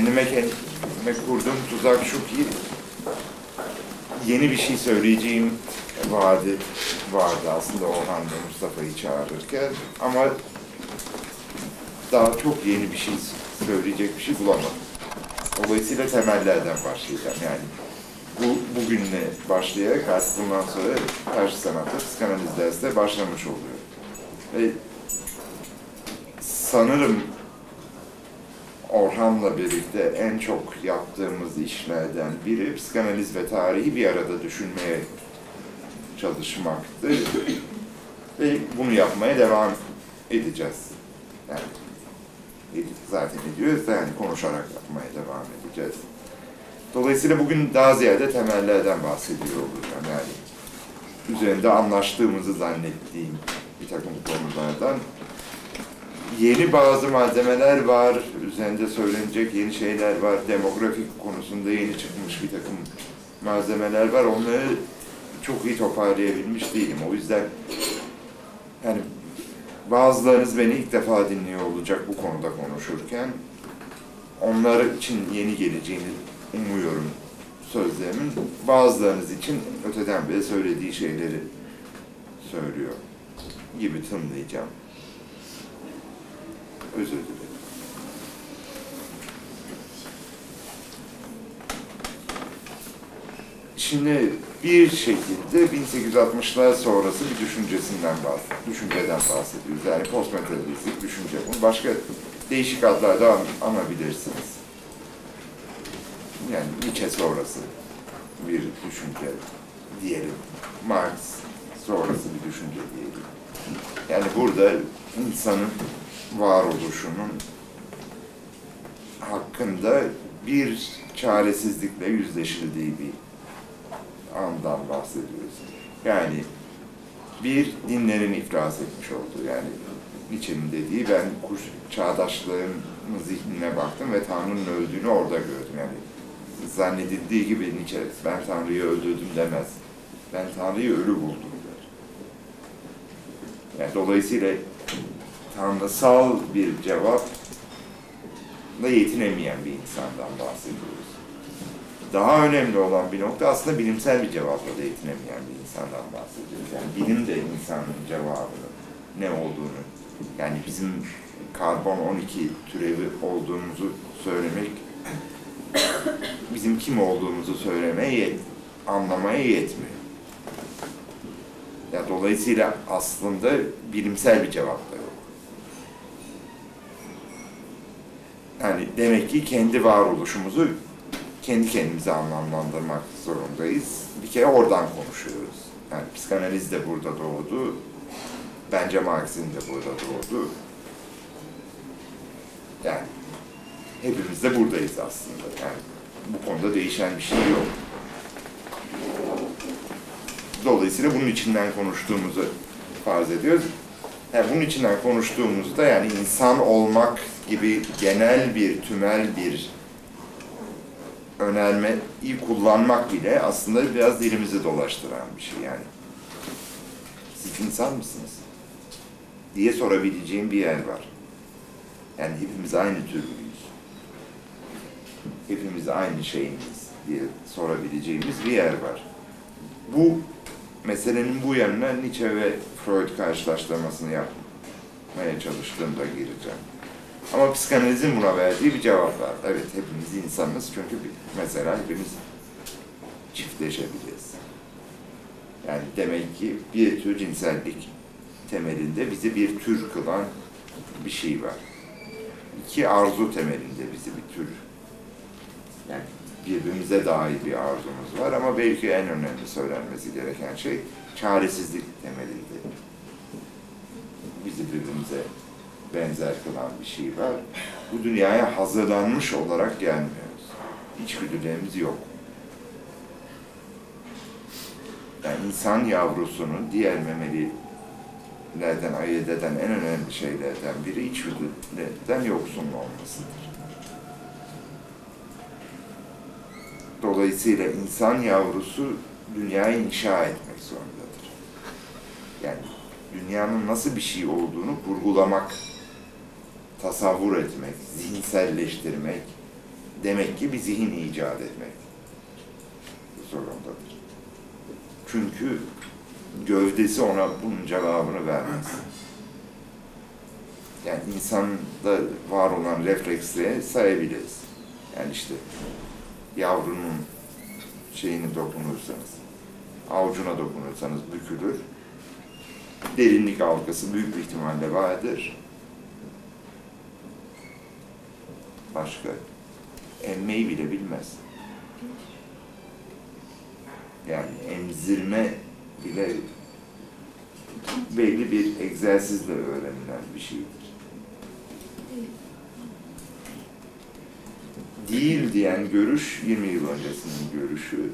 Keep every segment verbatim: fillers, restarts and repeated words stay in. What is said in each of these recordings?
kendime, kendime kurduğum tuzak şu ki yeni bir şey söyleyeceğim vaadi vardı aslında Orhan ve Mustafa'yı çağırırken ama daha çok yeni bir şey söyleyecek bir şey bulamadım. Dolayısıyla temellerden başlayacağım yani. Bu, bugünle başlayarak artık bundan sonra karşı sanatta psikanaliz dersi de başlamış oluyor. Ve sanırım Orhan'la birlikte en çok yaptığımız işlerden biri psikanaliz ve tarihi bir arada düşünmeye çalışmaktı. Ve bunu yapmaya devam edeceğiz. Yani zaten ediyoruz da yani konuşarak yapmaya devam edeceğiz. Dolayısıyla bugün daha ziyade temellerden bahsediyor olacağım. Yani üzerinde anlaştığımızı zannettiğim bir takım konulardan. Yeni bazı malzemeler var, üzerinde söylenecek yeni şeyler var, demografik konusunda yeni çıkmış bir takım malzemeler var. Onları çok iyi toparlayabilmiş değilim. O yüzden yani bazılarınız beni ilk defa dinliyor olacak bu konuda konuşurken. Onlar için yeni geleceğini umuyorum sözlerimin. Bazılarınız için öteden beri söylediği şeyleri söylüyor gibi tınlayacağım. Özür dilerim. Şimdi bir şekilde bin sekiz yüz altmışlar sonrası bir düşüncesinden bahsediyoruz, düşünceden bahsediyoruz. Yani postmodernist düşünce. Bunu başka değişik adlarla an anabilirsiniz. Yani Nietzsche sonrası bir düşünce diyelim. Marx sonrası bir düşünce diyelim. Yani burada insanın varoluşunun hakkında bir çaresizlikle yüzleşildiği bir andan bahsediyoruz. Yani bir dinlerin iflas etmiş olduğu, yani Nietzsche'nin dediği, ben kuş çağdaşlığın zihnine baktım ve Tanrı'nın öldüğünü orada gördüm. Yani zannedildiği gibi Nietzsche, ben Tanrı'yı öldürdüm demez. Ben Tanrı'yı ölü buldum der. Yani dolayısıyla tanrısal bir cevapla yetinemeyen bir insandan bahsediyoruz. Daha önemli olan bir nokta aslında bilimsel bir cevapla da yetinemeyen bir insandan bahsediyoruz. Yani bilim de insanın cevabının ne olduğunu, yani bizim karbon on iki türevi olduğumuzu söylemek, bizim kim olduğumuzu söylemeye, anlamaya yetmiyor. Ya dolayısıyla aslında bilimsel bir cevap da yok. Yani demek ki kendi varoluşumuzu kendi kendimize anlamlandırmak zorundayız. Bir kere oradan konuşuyoruz. Yani psikanaliz de burada doğdu. Bence Marx'ın de burada doğdu. Yani hepimiz de buradayız aslında. Yani bu konuda değişen bir şey yok. Dolayısıyla bunun içinden konuştuğumuzu farz ediyoruz. Yani bunun içinden konuştuğumuzda yani insan olmak gibi genel bir, tümel bir önermeyi kullanmak bile aslında biraz dilimizi dolaştıran bir şey yani. Siz insan mısınız diye sorabileceğim bir yer var. Yani hepimiz aynı tür müyüz? Hepimiz aynı şey miyiz diye sorabileceğimiz bir yer var. Bu meselenin bu yanına Nietzsche ve Freud karşılaştırmasını yapmaya çalıştığımda gireceğim. Ama psikanalizin buna verdiği bir cevap var. Evet, hepimiz insanız çünkü mesela hepimiz çiftleşebiliriz. Yani demek ki bir tür cinsellik temelinde bizi bir tür kılan bir şey var. İki arzu temelinde bizi bir tür, yani birbirimize dair bir arzumuz var ama belki en önemli söylenmesi gereken şey çaresizlik temelinde bizi birbirimize benzer kılan bir şey var. Bu dünyaya hazırlanmış olarak gelmiyoruz. İçgüdülerimiz yok. Yani insan yavrusunun diğer memelilerden ayırt eden en önemli şeylerden biri içgüdülerden yoksun olmasıdır. Dolayısıyla insan yavrusu dünyayı inşa etmek zorundadır. Yani dünyanın nasıl bir şey olduğunu kurgulamak, tasavvur etmek, zihinselleştirmek, demek ki bir zihin icat etmek zorundadır. Çünkü gövdesi ona bunun cevabını vermez. Yani insanda var olan refleksleri sayabiliriz. Yani işte yavrunun şeyini dokunursanız, avucuna dokunursanız bükülür. Derinlik algısı büyük bir ihtimalle vardır. Başka emmeyi bile bilmez. Yani emzirme bile belli bir egzersizle öğrenilen bir şeydir. Değil diyen görüş, yirmi yıl öncesinin görüşü.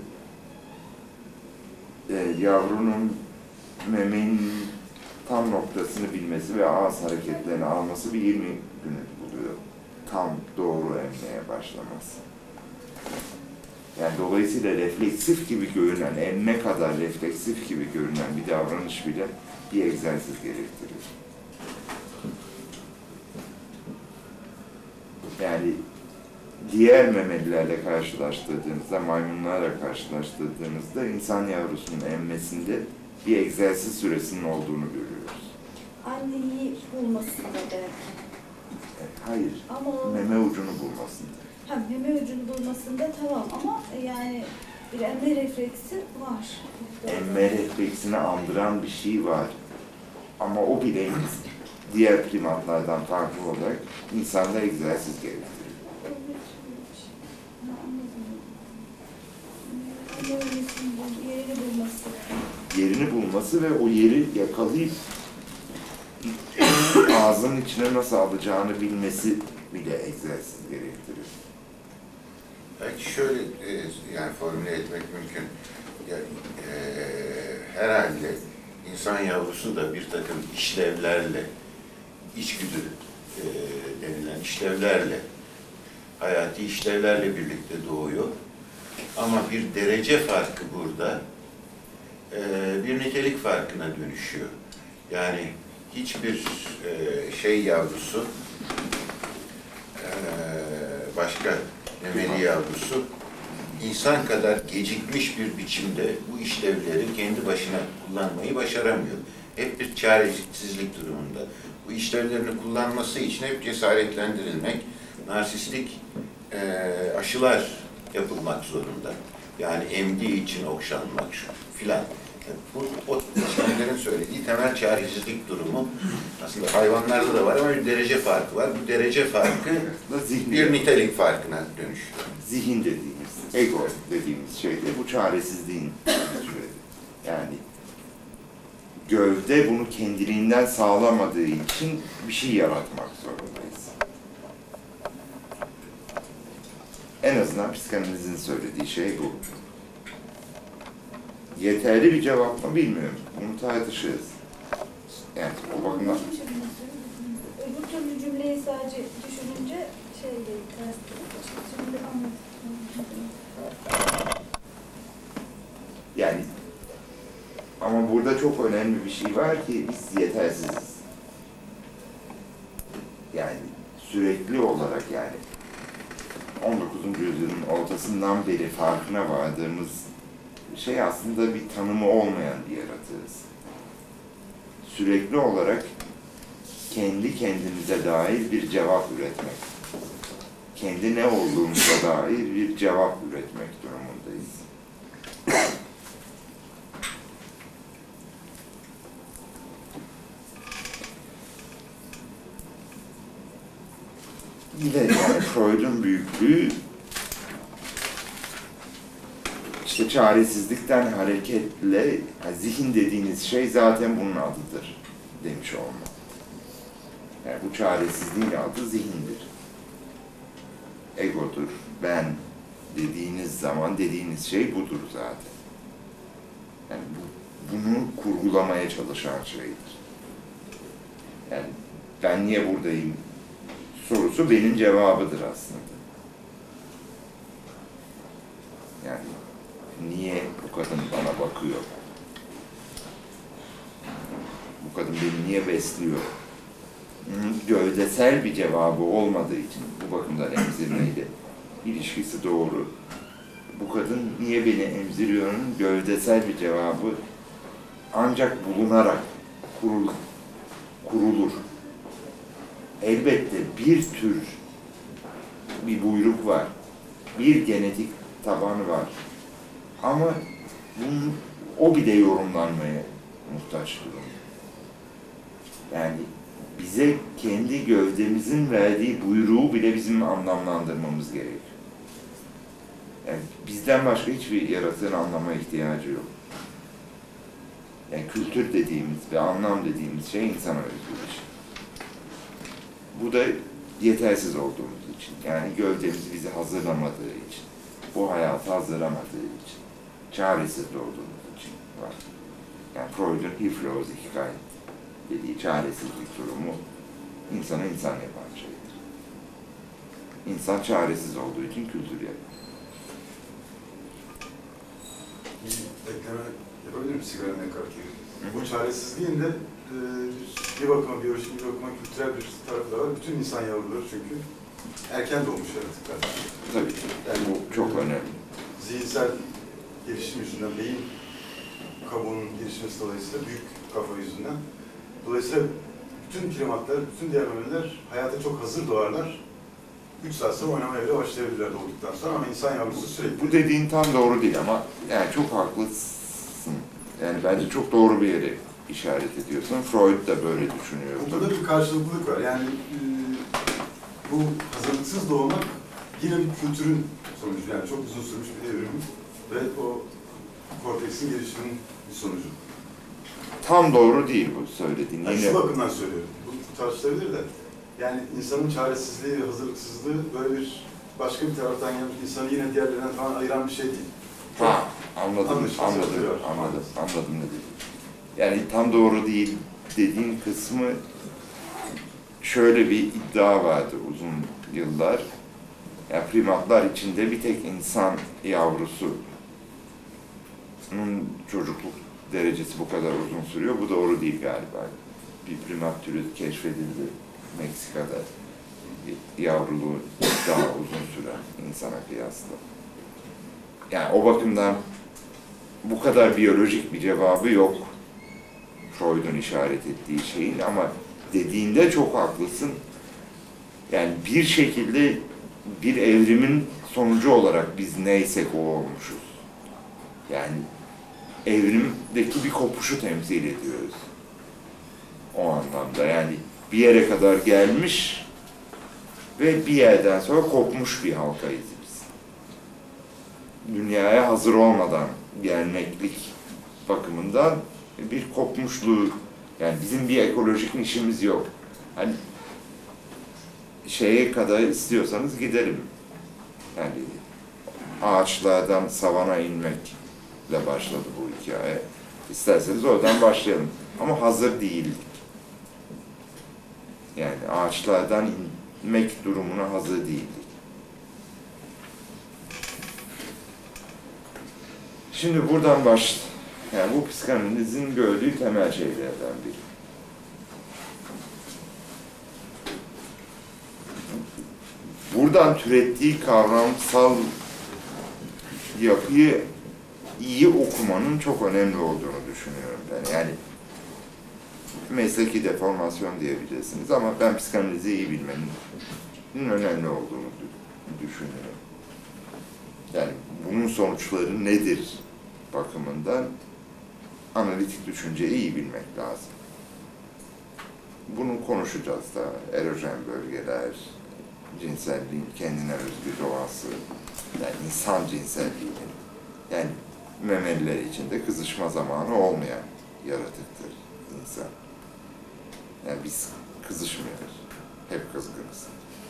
E, yavrunun memenin tam noktasını bilmesi ve ağız hareketlerini alması bir yirmi günü buluyor. Tam doğru emmeye başlaması. Yani dolayısıyla refleksif gibi görünen, emme kadar refleksif gibi görünen bir davranış bile bir egzersiz gerektirir. Yani diğer memelilerle karşılaştırdığınızda, maymunlarla karşılaştırdığınızda insan yavrusunun emmesinde bir egzersiz süresinin olduğunu görüyoruz. Anneyi bulmasında belki. Hayır, ama meme ucunu bulmasında. Ha, meme ucunu bulmasında tamam ama yani bir emme refleksi var. Emme refleksini andıran bir şey var. Ama o bile diğer primatlardan farklı olarak insanda egzersiz gerektirir. Yerini bulması. Yerini bulması ve o yeri yakalayıp ağzının içine nasıl alacağını bilmesi bile egzersiz gerektirir. Belki şöyle e, yani formüle etmek mümkün. Yani, e, herhalde insan yavrusu da bir takım işlevlerle, içgüdü e, denilen işlevlerle, hayati işlevlerle birlikte doğuyor. Ama bir derece farkı burada e, bir nitelik farkına dönüşüyor. Yani hiçbir e, şey yavrusu, e, başka memeli yavrusu, insan kadar gecikmiş bir biçimde bu işlevleri kendi başına kullanmayı başaramıyor. Hep bir çaresizlik durumunda. Bu işlevlerini kullanması için hep cesaretlendirilmek, narsistik e, aşılar yapılmak zorunda. Yani emdiği için okşanmak filan. Bu, o insanların söylediği temel çaresizlik durumu aslında hayvanlarda da var ama bir derece farkı var. Bu derece farkı bir nitelik farkına dönüşüyor. Zihin dediğimiz, ego dediğimiz şey de bu çaresizliğin türevi. Yani gövde bunu kendiliğinden sağlamadığı için bir şey yaratmak zorundayız. En azından psikanalizin söylediği şey bu. Yeterli bir cevap mı bilmiyorum. Bunu tartışırız. Yani o bakımdan... Öbür türlü cümleyi sadece düşününce şey değil, ters değil. Şimdi anladım. Yani ama burada çok önemli bir şey var ki biz yetersiziz. Yani sürekli olarak yani on dokuzuncu yüzyılın ortasından beri farkına vardığımız şey aslında bir tanımı olmayan bir yaratığız. Sürekli olarak kendi kendimize dair bir cevap üretmek, kendi ne olduğumuza dair bir cevap üretmek durumundayız. Bir de yani Freud'un büyüklüğü işte çaresizlikten hareketle yani zihin dediğiniz şey zaten bunun adıdır demiş olmak. Yani bu çaresizliğin adı zihindir. Egodur, ben dediğiniz zaman dediğiniz şey budur zaten. Yani bu, bunu kurgulamaya çalışan şeydir. Yani ben niye buradayım sorusu benim cevabıdır aslında. Yani niye bu kadın bana bakıyor? Bu kadın beni niye besliyor? Gövdesel bir cevabı olmadığı için bu bakımdan emzirmeyle ilişkisi doğru. Bu kadın niye beni emziriyor'un gövdesel bir cevabı ancak bulunarak kurul, kurulur. Elbette bir tür bir buyruk var, bir genetik tabanı var. Ama bunun, o bile yorumlanmaya muhtaç durumda. Yani bize kendi gövdemizin verdiği buyruğu bile bizim anlamlandırmamız gerekiyor. Yani bizden başka hiçbir yaratığın anlama ihtiyacı yok. Yani kültür dediğimiz ve anlam dediğimiz şey insana özgü bir şey. Bu da yetersiz olduğumuz için, yani gövdemiz bizi hazırlamadığı için, bu hayata hazırlamadığı için, çaresiz olduğumuz için var. Yani Freud'un Hilflosigkeit dediği çaresizlik durumu insanı insan yapan şeydir. İnsan çaresiz olduğu için kültür yapar. Bir ekleme yapabilir miyim sigara ne kadar ki? Bu çaresizliğin de e, bir bakıma biyolojik, bir bakıma kültürel bir tarafı da var. Bütün insan yavruları çünkü erken doğmuş yaratıklar. Tabii ki. Yani bu çok önemli. Zihinsel gelişim yüzünden, beyin kabuğunun gelişmesi dolayısıyla büyük kafa yüzünden. Dolayısıyla bütün primatlar, bütün diğer memeliler hayata çok hazır doğarlar. Üç saat sonra oynamaya bile başlayabilirler doğduktan sonra ama insan yavrusu sürekli... Bu dediğin tam doğru değil ama yani çok haklısın. Yani bence çok doğru bir yere işaret ediyorsun. Freud da böyle düşünüyor. Burada bir karşılıklılık var. Yani e, bu hazırlıksız doğmak yine bir kültürün sonucu. Yani çok uzun sürmüş bir evrim ve o korteksin gelişiminin bir sonucu. Tam doğru değil bu söylediğin. Yani Yine... şu bakımdan söylüyorum. Bu tartışılabilir de. Yani insanın çaresizliği ve hazırlıksızlığı böyle bir başka bir taraftan gelmiş insanı yine diğerlerinden falan ayıran bir şey değil. Ha, anladım, Anlaşılsa anladım, oluyor. anladım, anladım ne dediğin. Yani tam doğru değil dediğin kısmı şöyle bir iddia vardı uzun yıllar. Yani primatlar içinde bir tek insan yavrusunun çocukluk derecesi bu kadar uzun sürüyor. Bu doğru değil galiba. Bir primat türü keşfedildi Meksika'da. Yavruluğu daha uzun süren insana kıyasla. Yani o bakımdan bu kadar biyolojik bir cevabı yok Freud'un işaret ettiği şeyin ama dediğinde çok haklısın. Yani bir şekilde bir evrimin sonucu olarak biz neysek o olmuşuz. Yani evrimdeki bir kopuşu temsil ediyoruz. O anlamda yani bir yere kadar gelmiş ve bir yerden sonra kopmuş bir halkayız biz. Dünyaya hazır olmadan gelmeklik bakımından bir kopmuşluğu, yani bizim bir ekolojik işimiz yok. Hani şeye kadar istiyorsanız gidelim. Yani ağaçlardan savana inmekle başladı bu hikaye. İsterseniz oradan başlayalım. Ama hazır değildik. Yani ağaçlardan inmek durumuna hazır değildik. Şimdi buradan baş, yani bu psikanalizin gördüğü temel şeylerden biri. Buradan türettiği kavramsal yapıyı iyi okumanın çok önemli olduğunu düşünüyorum ben. Yani mesleki deformasyon diyebilirsiniz ama ben psikanalizi iyi bilmenin önemli olduğunu düşünüyorum. Yani bunun sonuçları nedir bakımından analitik düşünceyi iyi bilmek lazım. Bunu konuşacağız da, erojen bölgeler, cinselliğin kendine özgü doğası, yani insan cinselliğinin, yani memeliler içinde kızışma zamanı olmayan yaratıktır insan. Yani biz kızışmıyoruz, hep kızgınız.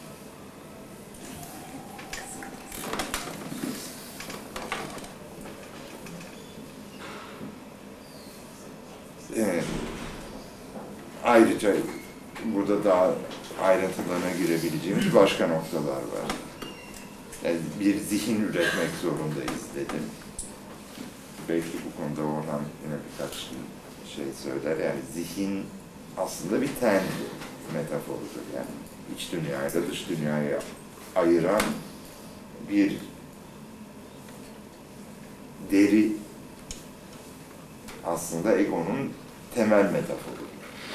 Evet. Ayrıca burada daha ayrıntılarına girebileceğimiz başka noktalar var. Yani bir zihin üretmek zorundayız dedim. Belki bu konuda Orhan yine birkaç şey söyler. Yani zihin aslında bir ten metaforudur. Yani iç dünyayla dış dünyayı ayıran bir deri aslında egonun temel metaforu.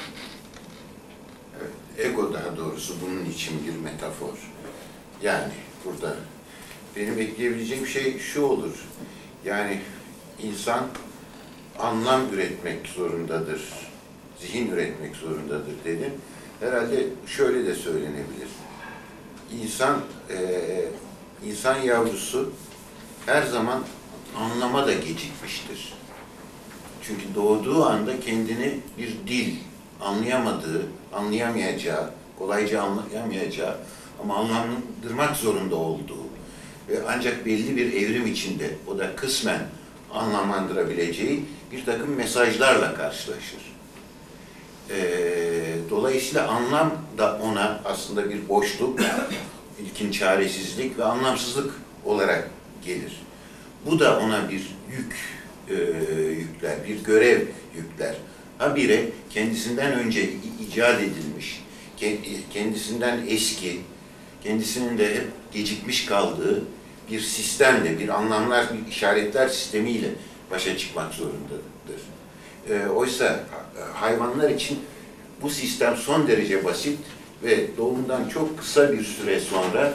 Evet, ego daha doğrusu bunun için bir metafor. Yani burada benim ekleyebileceğim şey şu olur. Yani insan anlam üretmek zorundadır, zihin üretmek zorundadır dedim. Herhalde şöyle de söylenebilir. İnsan, e, insan yavrusu her zaman anlama da gecikmiştir. Çünkü doğduğu anda kendini bir dil, anlayamadığı, anlayamayacağı, kolayca anlayamayacağı ama anlamlandırmak zorunda olduğu ve ancak belli bir evrim içinde, o da kısmen anlamlandırabileceği bir takım mesajlarla karşılaşır. Ee, dolayısıyla anlam da ona aslında bir boşluk, ilkin çaresizlik ve anlamsızlık olarak gelir. Bu da ona bir yük e, yükler, bir görev yükler. Habire kendisinden önce icat edilmiş, kendisinden eski, kendisinin de hep gecikmiş kaldığı bir sistemle, bir anlamlar, bir işaretler sistemiyle başa çıkmak zorundadır. E, oysa hayvanlar için bu sistem son derece basit ve doğumdan çok kısa bir süre sonra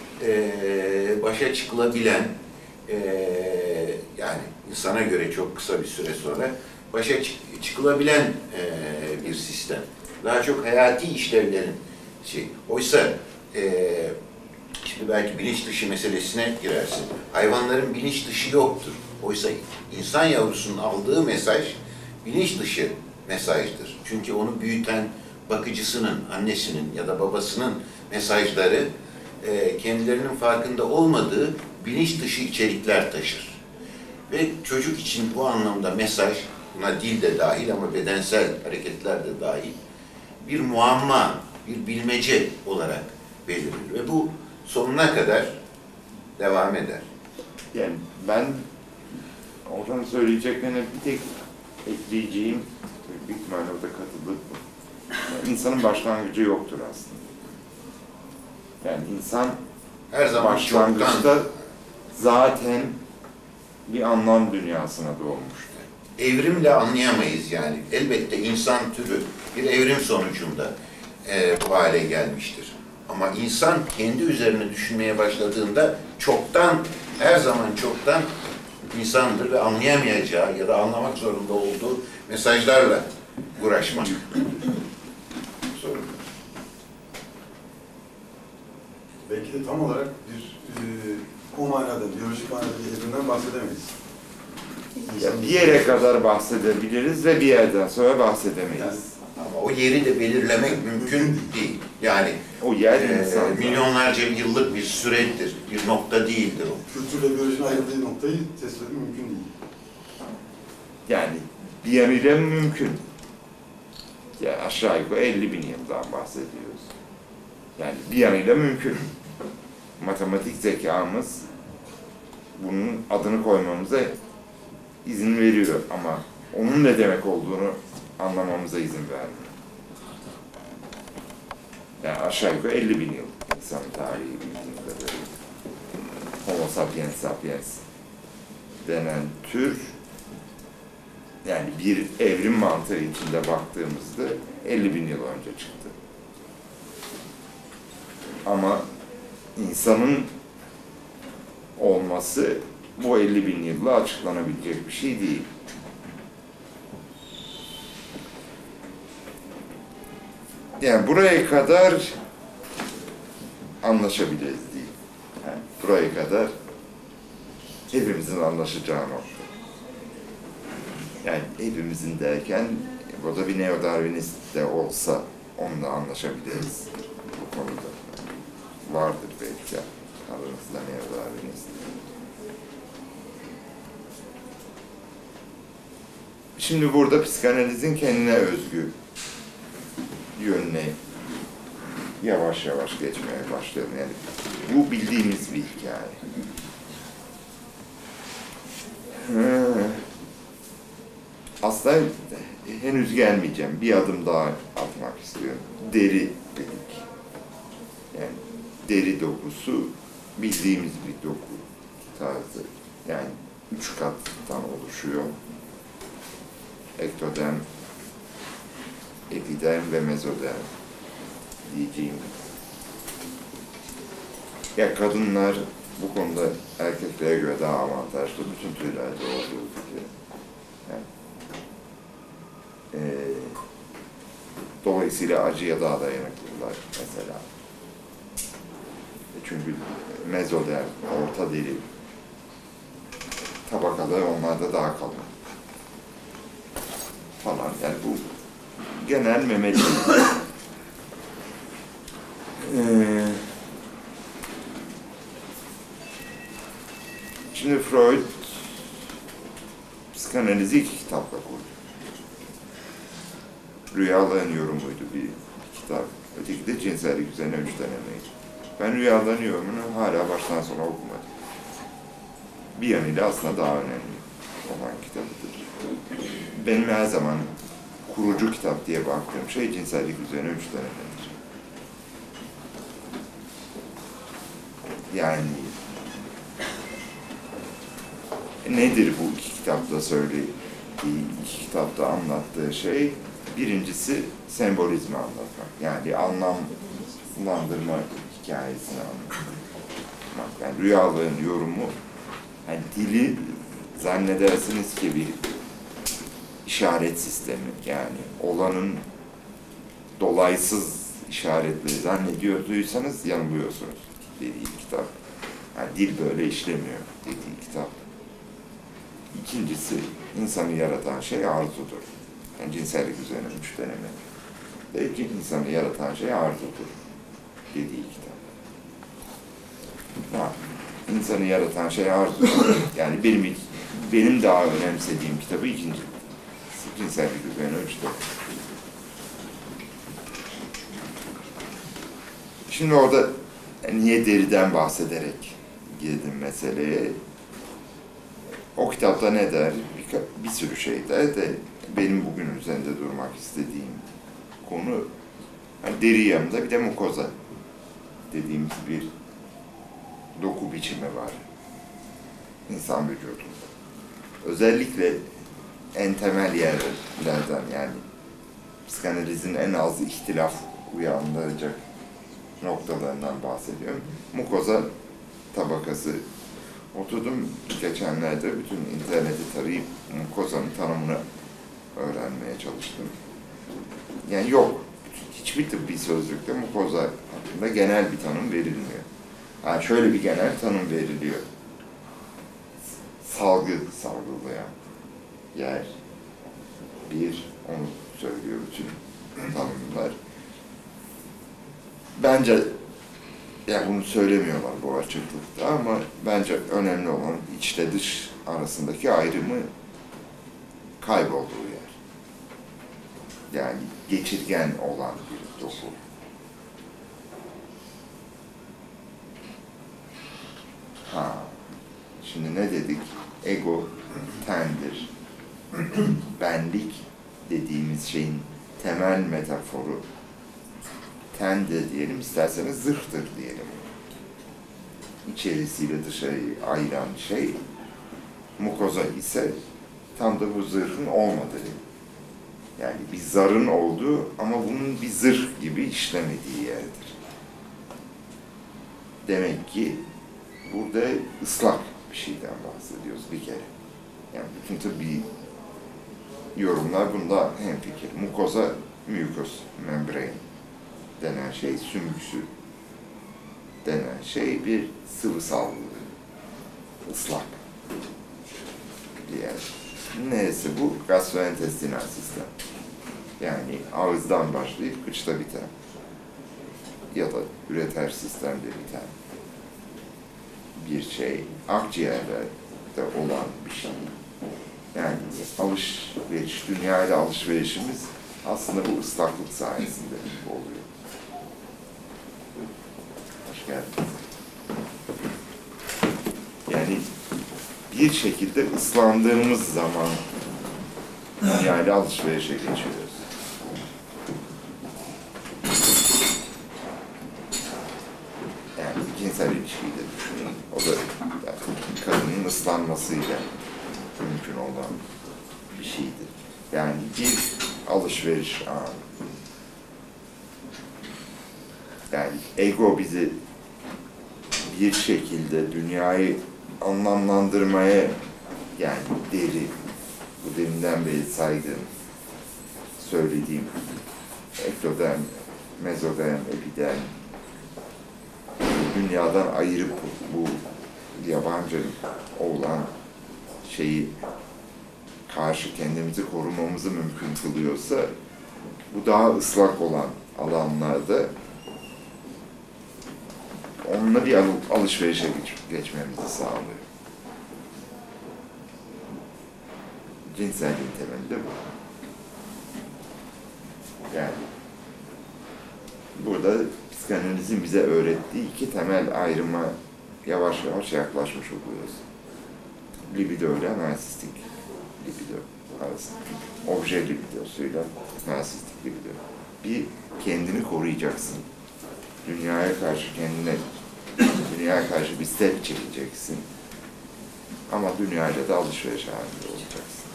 e, başa çıkılabilen, e, yani insana göre çok kısa bir süre sonra başa çık çıkılabilen e, bir sistem. Daha çok hayati işlevlerin şey. Oysa e, şimdi belki bilinç dışı meselesine girersin. Hayvanların bilinç dışı yoktur. Oysa insan yavrusunun aldığı mesaj bilinç dışı mesajdır. Çünkü onu büyüten bakıcısının, annesinin ya da babasının mesajları e, kendilerinin farkında olmadığı bilinç dışı içerikler taşır. Ve çocuk için bu anlamda mesaj, buna dil de dahil ama bedensel hareketler de dahil, bir muamma, bir bilmece olarak belirir. Ve bu sonuna kadar devam eder. Yani ben oradan söyleyeceklerine bir tek ekleyeceğim, büyük ihtimalle orada katılık bu. Yani insanın başlangıcı yoktur aslında. Yani insan Her zaman başlangıçta çoktan zaten bir anlam dünyasına doğmuştur. evrimle anlayamayız yani. Elbette insan türü bir evrim sonucunda e, bu hale gelmiştir. Ama insan kendi üzerine düşünmeye başladığında çoktan, her zaman çoktan insandır ve anlayamayacağı ya da anlamak zorunda olduğu mesajlarla uğraşmak zorunda. Belki de tam olarak bir e, o manada, biyolojik manada bir evrimden bahsedemeyiz. Ya bir yere kadar bahsedebiliriz ve bir yerden sonra bahsedemeyiz. Yani, ama o yeri de belirlemek mümkün değil. Yani O yer e, insan. milyonlarca yıllık bir süredir, bir nokta değildir o. Kültürle biyolojinin ayrıldığı noktayı tespit etmek mümkün değil. Yani bir yanıyla mümkün. Ya aşağı yukarı elli bin yıldan bahsediyoruz. Yani bir yanıyla mümkün. Matematik zekamız bunun adını koymamıza izin veriyor ama onun ne demek olduğunu anlamamıza izin vermiyor. Yani aşağı yukarı elli bin yıl insan tarihi bildiğim kadarıyla. Homo sapiens sapiens denen tür, yani bir evrim mantığı içinde baktığımızda elli bin yıl önce çıktı. Ama insanın olması bu elli bin yılla açıklanabilecek bir şey değil. Yani buraya kadar anlaşabiliriz değil. Yani buraya kadar hepimizin anlaşacağı nokta. Yani hepimizin derken burada bir neo-darwinist de olsa onunla anlaşabiliriz bu konuda. Vardır belki aranızda neo-darwinist. Şimdi burada psikanalizin kendine özgü yönüne yavaş yavaş geçmeye başlayalım. Yani bu bildiğimiz bir hikaye. Aslında henüz gelmeyeceğim. Bir adım daha atmak istiyorum. Deri dedik. Yani deri dokusu bildiğimiz bir doku tarzı. Yani üç kattan oluşuyor. Ektoderm, epiderm ve mezoderm diyeceğim. Ya kadınlar bu konuda erkeklere göre daha avantajlı, bütün türlerde olduğu gibi. Yani, e, dolayısıyla acıya daha dayanıklılar mesela. Çünkü mezoderm, orta deri tabakaları onlarda daha kalın falan. Yani bu genel memeli. ee, şimdi Freud psikanalizi iki kitapla kurdu. Rüyaların yorumuydu bir kitap. Öteki de cinsellik üzerine üç denemeydi. Ben rüyaların yorumunu hala baştan sona okumadım. Bir yanıyla aslında daha önemli olan kitabıdır. Benim her zaman kurucu kitap diye baktığım şey cinsellik üzerine üç denemedir. Yani nedir bu iki kitapta söylediği, iki kitapta anlattığı şey? Birincisi sembolizmi anlatmak. Yani anlamlandırma hikayesini anlatmak. Yani rüyaların yorumu, yani dili zannedersiniz ki bir işaret sistemi. Yani olanın dolaysız işaretleri zannediyorduysanız yanılıyorsunuz dediği kitap. Yani dil böyle işlemiyor dediği kitap. İkincisi, insanı yaratan şey arzudur. Yani cinsellik üzerine üç deneme. Belki insanı yaratan şey arzudur dediği kitap. Ha, insanı yaratan şey arzudur. Yani benim benim daha önemsediğim kitabı ikinci. Cinsellik üzerine üç deneme. Şimdi orada niye deriden bahsederek girdim meseleye? O kitapta ne der? Bir, bir sürü şey der de benim bugün üzerinde durmak istediğim konu yani deri yanında bir de mukoza dediğimiz bir doku biçimi var insan vücudunda. Özellikle en temel yerlerden yani psikanalizin en az ihtilaf uyandıracak noktalarından bahsediyorum. Mukoza tabakası. Oturdum geçenlerde bütün interneti tarayıp mukozanın tanımını öğrenmeye çalıştım. Yani yok. Hiçbir tıbbi sözlükte mukoza hakkında genel bir tanım verilmiyor. Yani şöyle bir genel tanım veriliyor. Salgı salgılayan yer. Bir, onu söylüyor bütün tanımlar. Bence yani bunu söylemiyorlar bu açıklıkta ama bence önemli olan içle dış arasındaki ayrımı kaybolduğu yer. Yani geçirgen olan bir doku. Ha, şimdi ne dedik? Ego tendir. Benlik dediğimiz şeyin temel metaforu tendir diyelim, isterseniz zırhtır diyelim. İçerisiyle dışarıyı ayıran şey, mukoza ise tam da bu zırhın olmadığı. Yani bir zarın olduğu ama bunun bir zırh gibi işlemediği yerdir. Demek ki burada ıslak bir şeyden bahsediyoruz bir kere. Yani bütün tıbbi yorumlar bunda hemfikir. Mukoza, mucous membrane denen şey, sümüksü denen şey bir sıvısal, ıslak bir yer. Neyse bu gastrointestinal sistem. Yani ağızdan başlayıp gıçta biten ya da üreter sistemde biten bir şey. Akciğerlerde olan bir şey. Yani alışveriş, dünyayla alışverişimiz aslında bu ıslaklık sayesinde oluyor. Hoş geldiniz. Yani bir şekilde ıslandığımız zaman dünyayla alışverişe geçiyoruz. Yani cinsel ilişkiyi de düşünün. dünyanın ıslanmasıyla mümkün olan bir şeydir. Yani bir alışveriş anı. Yani ego bizi bir şekilde dünyayı anlamlandırmaya, yani deri, bu deminden beri saydığım, söylediğim ektoderm, mezoderm, epiderm, dünyadan ayırıp bu yabancı olan şeyi karşı kendimizi korumamızı mümkün kılıyorsa, bu daha ıslak olan alanlarda onunla bir al alışverişe geç geçmemizi sağlıyor. Cinselliğin temeli bu. Yani burada psikanalizin bize öğrettiği iki temel ayrıma yavaş yavaş yaklaşmış oluyoruz. Libido ile narsistik libido arasında. Obje libidosuyla narsistik libido. Bir, kendini koruyacaksın. Dünyaya karşı kendine, dünyaya karşı bir step çekeceksin. Ama dünyayla da alışveriş halinde olacaksın.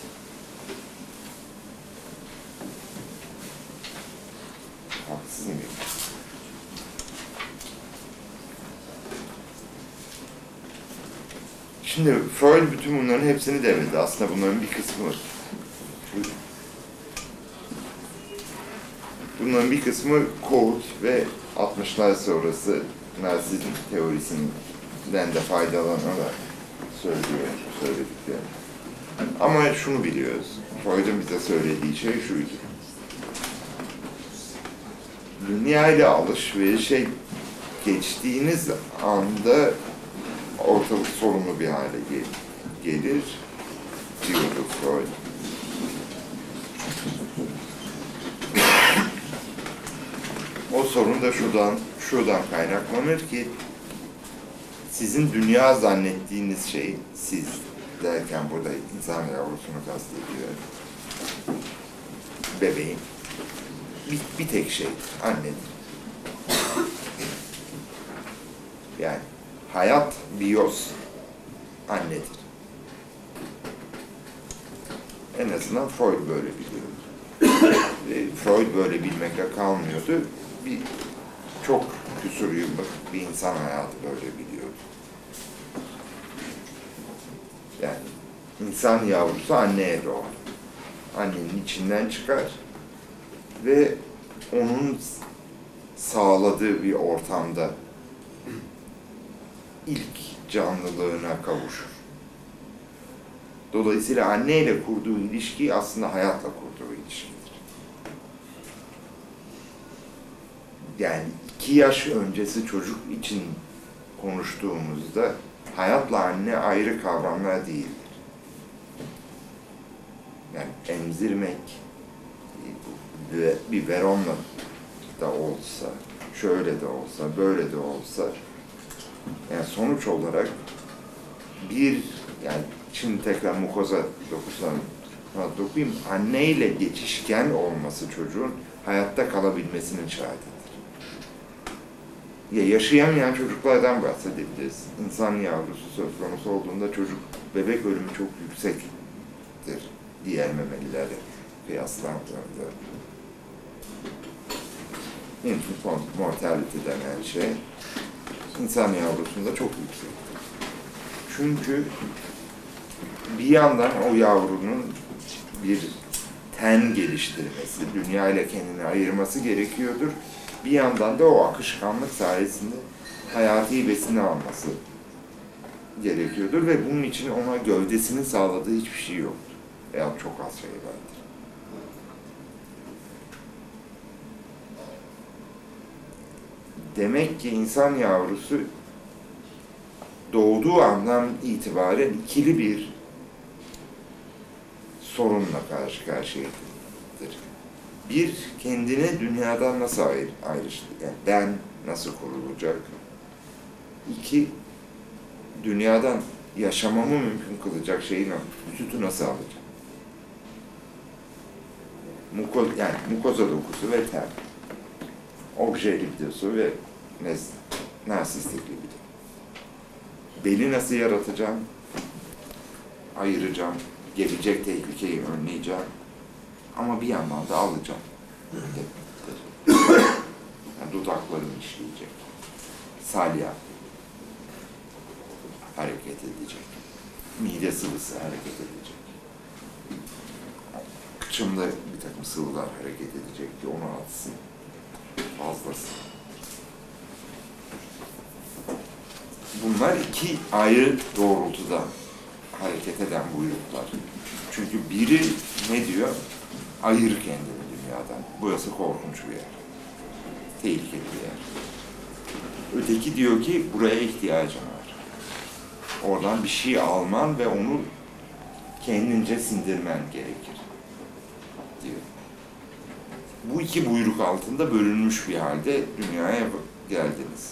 Haksız mıyım? Şimdi Freud bütün bunların hepsini devredi. Aslında bunların bir kısmı. Bunların bir kısmı Court ve altmışlar sonrası narsizm teorisinden de faydalanarak söylüyor, söylediklerini. Ama şunu biliyoruz, Freud'un bize söylediği şey şuydu. Dünyayla alışverişe geçtiğiniz anda ortalık sorunlu bir hale gel gelir, diyordu Freud. O sorun da şuradan, şuradan kaynaklanır ki, sizin dünya zannettiğiniz şey, siz derken burada insan yavrusunu kastediyor, bebeğin, bir, bir tek şeydir, annedir. Yani hayat, biyos, annedir. En azından Freud böyle biliyordu. Freud böyle bilmekle kalmıyordu. Bir çok küsur yıllık bir insan hayatı böyle biliyordu. Yani insan yavrusu anneye doğar. Annenin içinden çıkar ve onun sağladığı bir ortamda ilk canlılığına kavuşur. Dolayısıyla anneyle kurduğu ilişki aslında hayatla kurduğu ilişkidir. Yani iki yaş öncesi çocuk için konuştuğumuzda hayatla anne ayrı kavramlar değildir. Yani emzirmek bir veronla da olsa, şöyle de olsa, böyle de olsa, yani sonuç olarak bir, yani şimdi tekrar mukoza dokusuna dokuyayım, anneyle geçişken olması çocuğun hayatta kalabilmesinin şahitidir. Ya yaşayamayan çocuklardan bahsedebiliriz. İnsan yavrusu söz konusu olduğunda çocuk, bebek ölümü çok yüksektir diğer memelilerle kıyaslandığında. Infant mortality denen şey, insan yavrusunda çok yüksektir. Çünkü bir yandan o yavrunun bir ten geliştirmesi, dünyayla kendini ayırması gerekiyordur. Bir yandan da o akışkanlık sayesinde hayati besini alması gerekiyordur ve bunun için ona gövdesinin sağladığı hiçbir şey yoktur. Veya çok az şey vardır. Demek ki insan yavrusu doğduğu andan itibaren ikili bir sorunla karşı karşıyadır. Bir, kendini dünyadan nasıl ayır, ayrıştı? Yani ben nasıl kurulacak? İki, dünyadan yaşamamı mümkün kılacak şeyin sütü nasıl alacak? Muko, yani mukoza dokusu ve ter. Obje libidosu ve narsistik libido. Beli nasıl yaratacağım? ayıracağım, gelecek tehlikeyi önleyeceğim ama bir yandan da alacağım. Yani dudaklarım işleyecek, salya hareket edecek, mide sıvısı hareket edecek, kıçımda bir takım sıvılar hareket edecek ki onu atsın, fazlası. Bunlar iki ayrı doğrultuda hareket eden buyruklar. Çünkü biri ne diyor? Ayır kendini dünyadan. Burası korkunç bir yer. Tehlikeli bir yer. Öteki diyor ki buraya ihtiyacın var. Oradan bir şey alman ve onu kendince sindirmen gerekir diyor. Bu iki buyruk altında bölünmüş bir halde dünyaya geldiniz.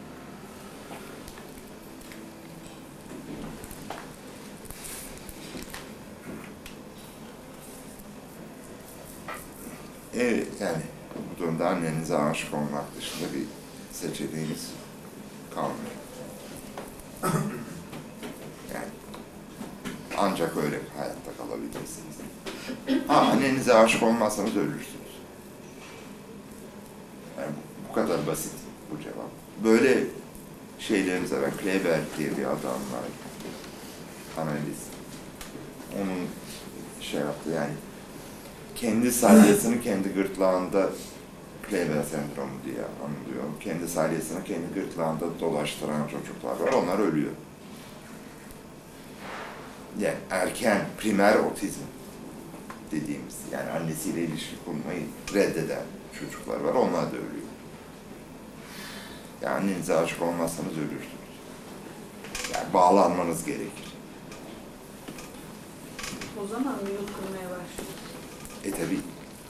Evet, yani bu durumda annenize aşık olmak dışında bir seçeneğiniz kalmıyor. Yani ancak öyle hayatta kalabilirsiniz. Ha, annenize aşık olmazsanız ölürsünüz. Yani bu, bu kadar basit bu cevap. Böyle şeylerimize var. Kleber diye bir adam var. Analist. Onun şey yaptı yani kendi salyasını kendi gırtlağında Kleber sendromu diye anılıyor. Kendi salyasını kendi gırtlağında dolaştıran çocuklar var. Onlar ölüyor. Yani erken, primer otizm dediğimiz, yani annesiyle ilişki kurmayı reddeden çocuklar var. Onlar da ölüyor. Yani annenize aşık olmazsanız ölürsünüz. Yani bağlanmanız gerekir. O zaman yurt kurmaya başlıyor. E tabi.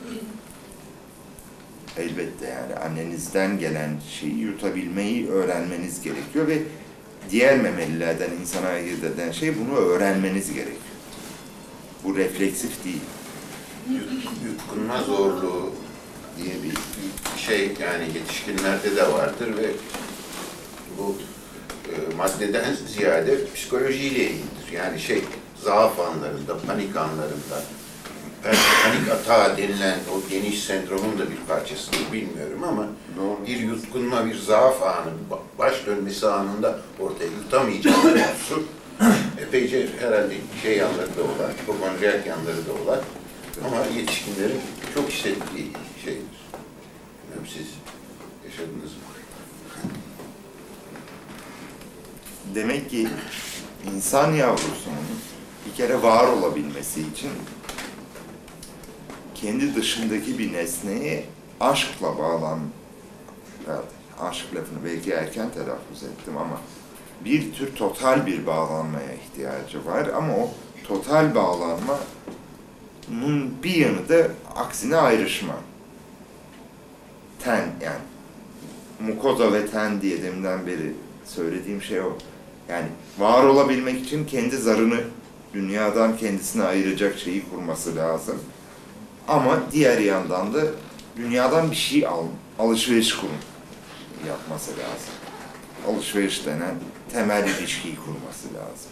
Elbette yani annenizden gelen şeyi yutabilmeyi öğrenmeniz gerekiyor ve diğer memelilerden insana ayırt eden şey bunu öğrenmeniz gerekiyor. Bu refleksif değil. Yutkunma zorluğu diye bir şey yani yetişkinlerde de vardır ve bu e, maddeden ziyade psikolojiyle ilgilidir. Yani şey zaaf anlarında, panik anlarında, panik atağı denilen o geniş sendromun da bir parçasıdır bilmiyorum ama Doğru. bir yutkunma, bir zaaf anı, baş dönmesi anında ortaya yutamayacağım konusu epeyce herhalde şey yanları da olan, hipokondriyak yanları da olan ama yetişkinlerin çok hissettiği şeydir. Bilmiyorum siz yaşadınız mı? Demek ki insan yavrusunun bir kere var olabilmesi için kendi dışındaki bir nesneye aşkla bağlan, evet, aşk lafını belki erken telaffuz ettim ama bir tür total bir bağlanmaya ihtiyacı var ama o total bağlanmanın bir yanı da aksine ayrışma. Ten yani mukoza ve ten diye deminden beri söylediğim şey o. Yani var olabilmek için kendi zarını dünyadan kendisine ayıracak şeyi kurması lazım. Ama diğer yandan da dünyadan bir şey al, alışveriş kurum yapması lazım. Alışveriş denen temel ilişkiyi kurması lazım.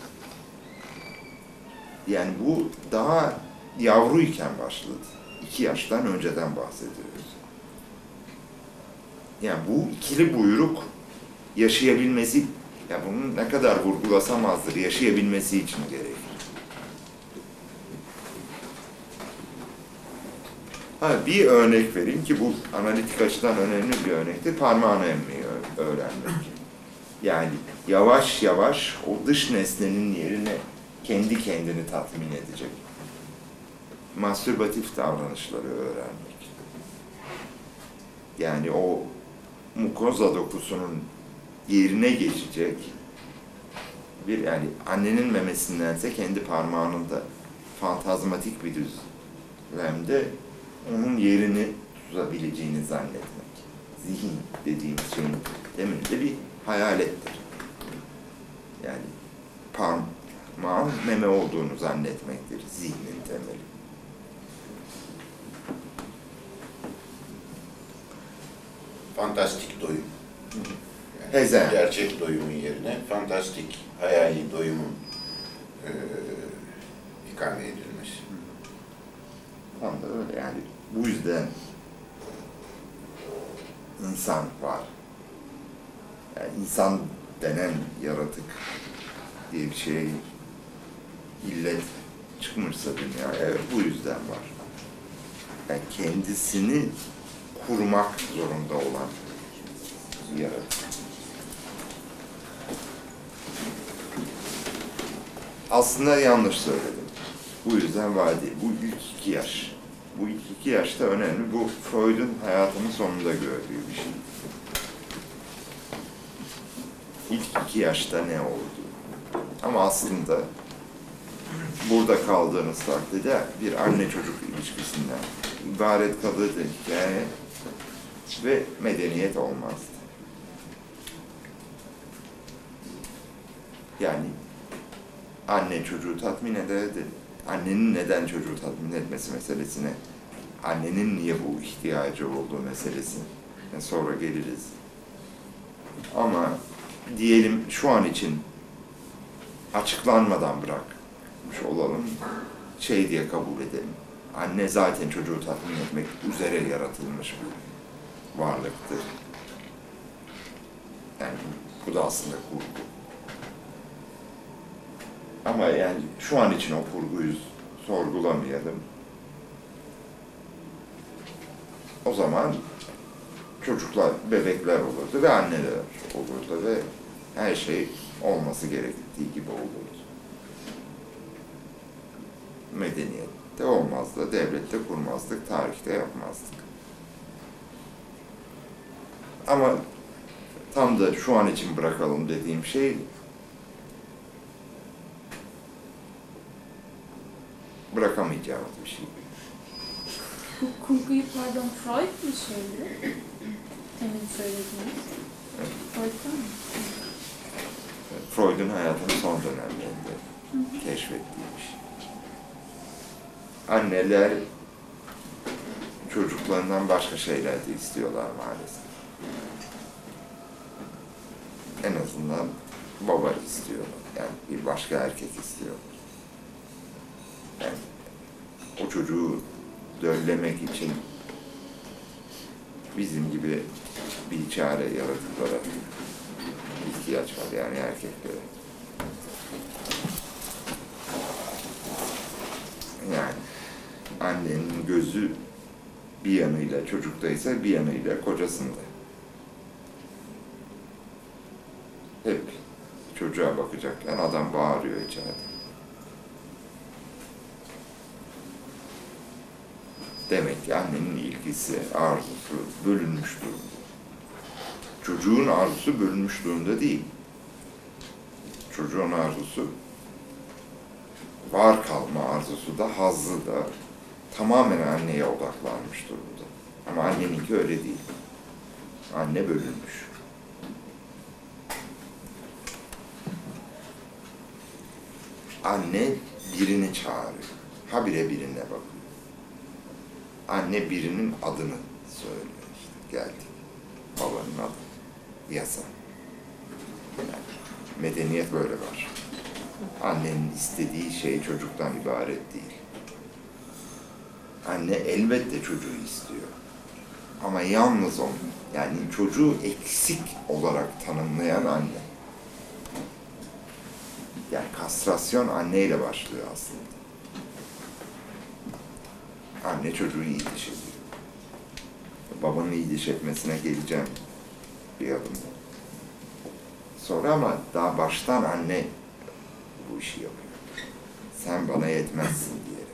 Yani bu daha yavruyken başladı. İki yaştan önceden bahsediyoruz. Yani bu ikili buyruk yaşayabilmesi, ya bunu ne kadar vurgulasam azdır, yaşayabilmesi için gerekir. Ha, bir örnek vereyim ki bu analitik açıdan önemli bir örnektir. Parmağını emmeyi öğrenmek. Yani yavaş yavaş o dış nesnenin yerine kendi kendini tatmin edecek. Mastürbatif davranışları öğrenmek. Yani o mukoza dokusunun yerine geçecek bir, yani annenin memesindense kendi parmağının da fantazmatik bir düzlemde onun yerini tutabileceğini zannetmek. Zihin dediğimiz şeyin temelinde bir hayalettir. Yani parmağın meme olduğunu zannetmektir zihnin temeli. Fantastik doyum. Yani Hezen. gerçek doyumun yerine fantastik, hayali doyumun e, ikame edilmesi. Tam da öyle yani. Bu yüzden insan var. Yani insan denen yaratık diye bir şey, illet çıkmışsa dünyaya, evet, bu yüzden var. Yani kendisini kurmak zorunda olan yaratık. Aslında yanlış söyledim. Bu yüzden var değil. Bu ilk iki yaş. Bu ilk iki yaşta önemli. Bu Freud'un hayatının sonunda gördüğü bir şey. İlk iki yaşta ne oldu? Ama aslında burada kaldığınız takdirde bir anne çocuk ilişkisinden ibaret kalırdı hikaye ve medeniyet olmazdı. Yani anne çocuğu tatmin ederdi. Annenin neden çocuğu tatmin etmesi meselesine, annenin niye bu ihtiyacı olduğu meselesine sonra geliriz. Ama diyelim şu an için açıklanmadan bırakmış olalım, şey diye kabul edelim. Anne zaten çocuğu tatmin etmek üzere yaratılmış bir varlıktır. Yani bu da aslında kurgu. Ama yani şu an için o kurguyu sorgulamayalım. O zaman çocuklar, bebekler olurdu ve anneler olurdu ve her şey olması gerektiği gibi olurdu. Medeniyette olmazdı, devlette kurmazdık, tarihte yapmazdık. Ama tam da şu an için bırakalım dediğim şey, bırakamayacağımız bir şey. Bu kurguyu pardon Freud mu söyledi? Demin söylediğiniz. Evet. Freud'dan mı? Freud'un hayatının son dönemlerinde Hı hı. keşfettiği bir şey. Anneler çocuklarından başka şeyler de istiyorlar maalesef. En azından baba istiyorlar. Yani bir başka erkek istiyorlar. Yani o çocuğu döllemek için bizim gibi bir çare yaratıklara ihtiyaç var, yani erkeklere. Yani annenin gözü bir yanıyla çocuktaysa bir yanıyla kocasında. Hep çocuğa bakacakken adam bağırıyor içeride. Demek ki annenin ilgisi, arzusu bölünmüş durumda. Çocuğun arzusu bölünmüş durumda değil. Çocuğun arzusu, var kalma arzusu da, hazzı da tamamen anneye odaklanmış durumda. Ama anneninki öyle değil. Anne bölünmüş. Anne birini çağırıyor. Habire birine bakıyor. Anne birinin adını söylüyor işte. Geldik. Babanın adı. Yasa. Yani medeniyet böyle var. Annenin istediği şey çocuktan ibaret değil. Anne elbette çocuğu istiyor. Ama yalnız onu. Yani çocuğu eksik olarak tanımlayan anne. Yani kastrasyon anneyle başlıyor aslında. Anne çocuğu iyi diş ediyor. Babanın iyi diş etmesine geleceğim bir adımda. Sonra ama daha baştan anne bu işi yapıyor. Sen bana yetmezsin diyerek.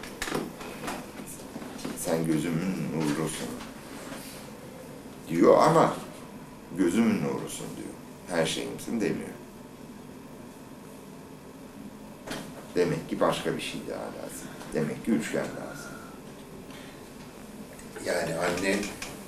Sen gözümün nurusun diyor ama gözümün nurusun diyor. Her şeyimsin demiyor. Demek ki başka bir şey daha lazım. Demek ki üçgen lazım. Yani anne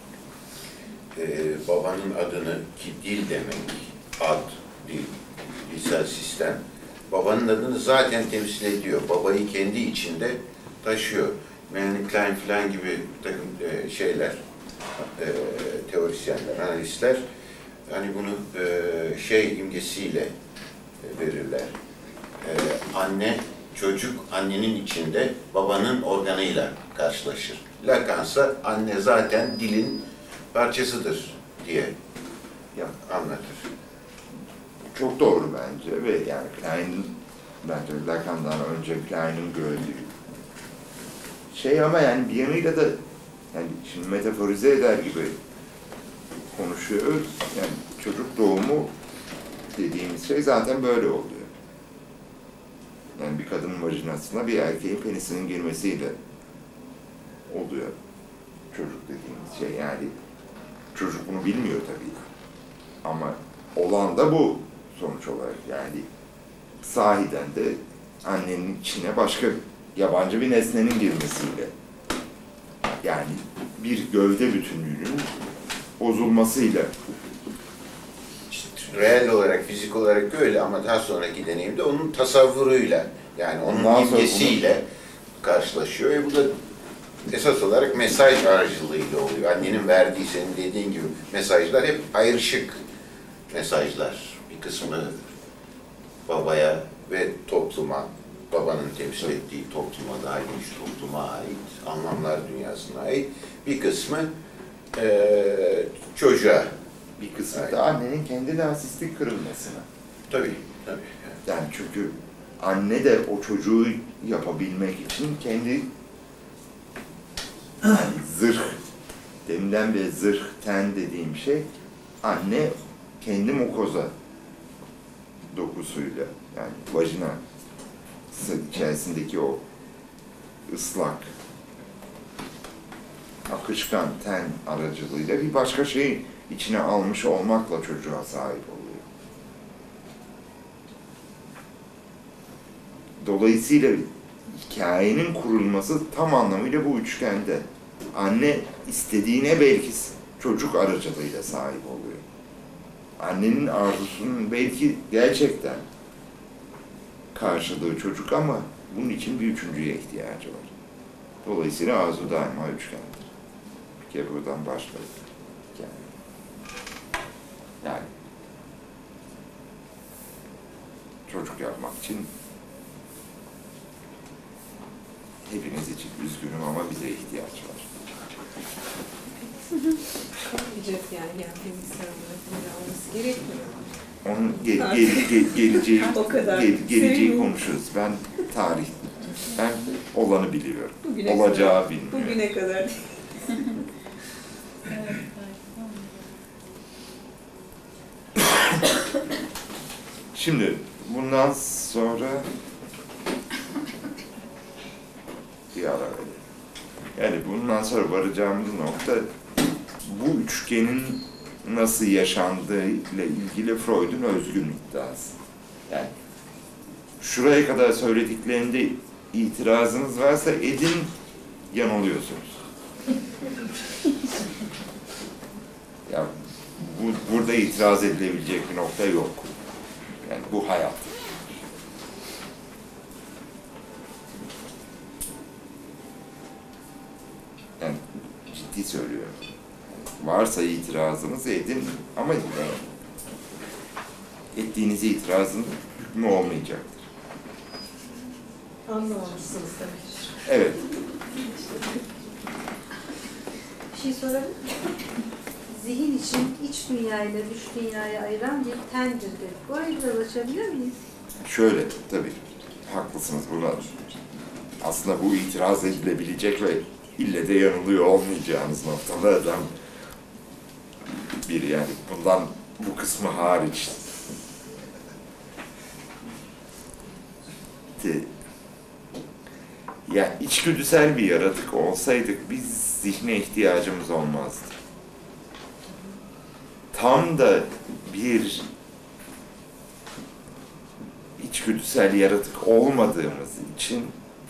e, babanın adını, ki dil demek, ad, dil, dilsel sistem, babanın adını zaten temsil ediyor. Babayı kendi içinde taşıyor. Melanie Klein falan gibi bir takım e, şeyler, e, teorisyenler, analistler hani bunu e, şey imgesiyle verirler. E, anne, çocuk annenin içinde babanın organıyla karşılaşır. Lacan'sa anne zaten dilin parçasıdır diye Ya, anlatır. çok doğru bence ve yani Klein'in, bence Lacan'dan önce Klein'in gördüğü şey ama yani bir yanıyla da yani şimdi metaforize eder gibi konuşuyoruz. Yani çocuk doğumu dediğimiz şey zaten böyle oluyor. Yani bir kadının vajinasına bir erkeğin penisinin girmesiyle oluyor çocuk dediğimiz şey. Yani çocuk bunu bilmiyor tabii. Ama olan da bu sonuç olarak. Yani sahiden de annenin içine başka yabancı bir nesnenin girmesiyle, yani bir gövde bütünlüğünün bozulmasıyla. İşte reel olarak, fizik olarak öyle ama daha sonraki deneyimde onun tasavvuruyla, yani onun Ondan sonra imgesiyle karşılaşıyor ve bu da esas olarak mesaj aracılığıyla oluyor. Annenin verdiği, senin dediğin gibi mesajlar hep ayrışık mesajlar. Bir kısmı babaya ve topluma, babanın temsil ettiği topluma, daha geniş topluma ait, anlamlar dünyasına ait. Bir kısmı eee çocuğa. Bir kısmı Evet. da annenin kendi narsistik kırılmasına. Tabii, tabii. Yani çünkü anne de o çocuğu yapabilmek için kendi yani zırh, deminden beri zırh, ten dediğim şey, anne kendi mukoza dokusuyla, yani vajina içerisindeki o ıslak, akışkan ten aracılığıyla bir başka şeyi içine almış olmakla çocuğa sahip oluyor. Dolayısıyla hikayenin kurulması tam anlamıyla bu üçgende. Anne istediğine belki çocuk aracılığıyla sahip oluyor. Annenin arzusunun belki gerçekten karşılığı çocuk ama bunun için bir üçüncüye ihtiyacı var. Dolayısıyla arzu daima üçgendir. Bir kere buradan başladık. Yani, yani çocuk yapmak için hepiniz için üzgünüm ama bize ihtiyaç var. Olmayacak yani geldiğimiz sıralarında olması gerekmiyor. Onun ge- ge- ge- geleceği, O kadar ge- geleceği sevmiyorum. konuşuruz. Ben tarih, ben olanı biliyorum. Bugüne Olacağı kadar, bilmiyorum. Bugüne kadar. Evet, belki de. Şimdi bundan sonra bir ara verelim. Yani bundan sonra varacağımız nokta bu üçgenin nasıl yaşandığı ile ilgili Freud'un özgün iddiası. Yani şuraya kadar söylediklerinde itirazınız varsa edin, yanılıyorsunuz. Ya bu, burada itiraz edilebilecek bir nokta yok. Yani bu hayat. Yani ciddi söylüyorum. Varsa itirazınız edin ama yine ettiğiniz itirazın hükmü olmayacaktır. Anlamamışsınız demek. Evet. Bir şey sorabilir miyim? Zihin için iç dünyayla dış dünyayı ayıran bir tendir dedik. Bu ayrıcalığı açabiliyor muyuz? Şöyle, tabii haklısınız buna. Aslında bu itiraz edilebilecek ve ille de yanılıyor olmayacağınız noktalardan biri. Yani bundan bu kısmı hariç. De, yani içgüdüsel bir yaratık olsaydık biz zihne ihtiyacımız olmazdı. Tam da bir içgüdüsel yaratık olmadığımız için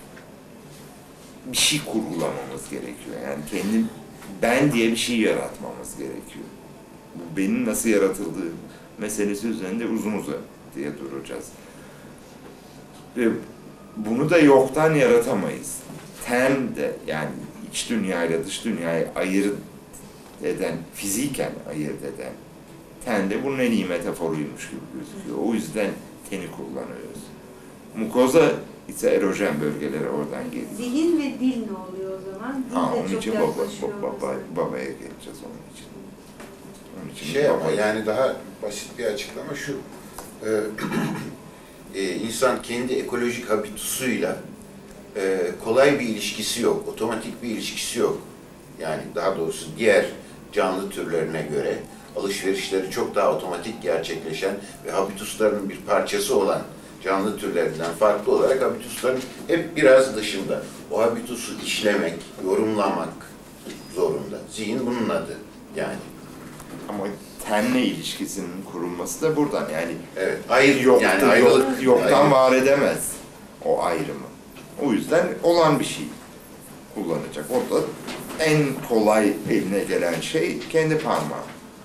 bir şey kurgulamamız gerekiyor. Yani kendi ben diye bir şey yaratmamız gerekiyor. Bu benim nasıl yaratıldığı meselesi üzerinde uzun uzun diye duracağız. Ve bunu da yoktan yaratamayız. Ten de yani iç dünyayla dış dünyayı ayırt eden, fiziken ayırt eden ten de bunun en iyi metaforuymuş gibi gözüküyor. O yüzden teni kullanıyoruz. Mukoza ise erojen bölgeleri oradan geliyor. Zihin ve dil ne oluyor o zaman? Dil Ha, de onun çok için baba, yaklaşıyor baba, mesela. babaya geleceğiz onun için. Onun için Şey ama baba- yani daha basit bir açıklama şu. E, e, insan kendi ekolojik habitusuyla e, kolay bir ilişkisi yok, otomatik bir ilişkisi yok. Yani daha doğrusu diğer canlı türlerine göre alışverişleri çok daha otomatik gerçekleşen ve habituslarının bir parçası olan canlı türlerinden farklı olarak habitusların hep biraz dışında. O habitusu işlemek, yorumlamak zorunda. Zihin bunun adı yani. Ama tenle ilişkisinin kurulması da buradan yani Evet, ayrı yok, yani yok- ayrılık. yoktan ayrı- var edemez o ayrımı. O yüzden olan bir şey kullanacak. Orada en kolay eline gelen şey kendi parmağı.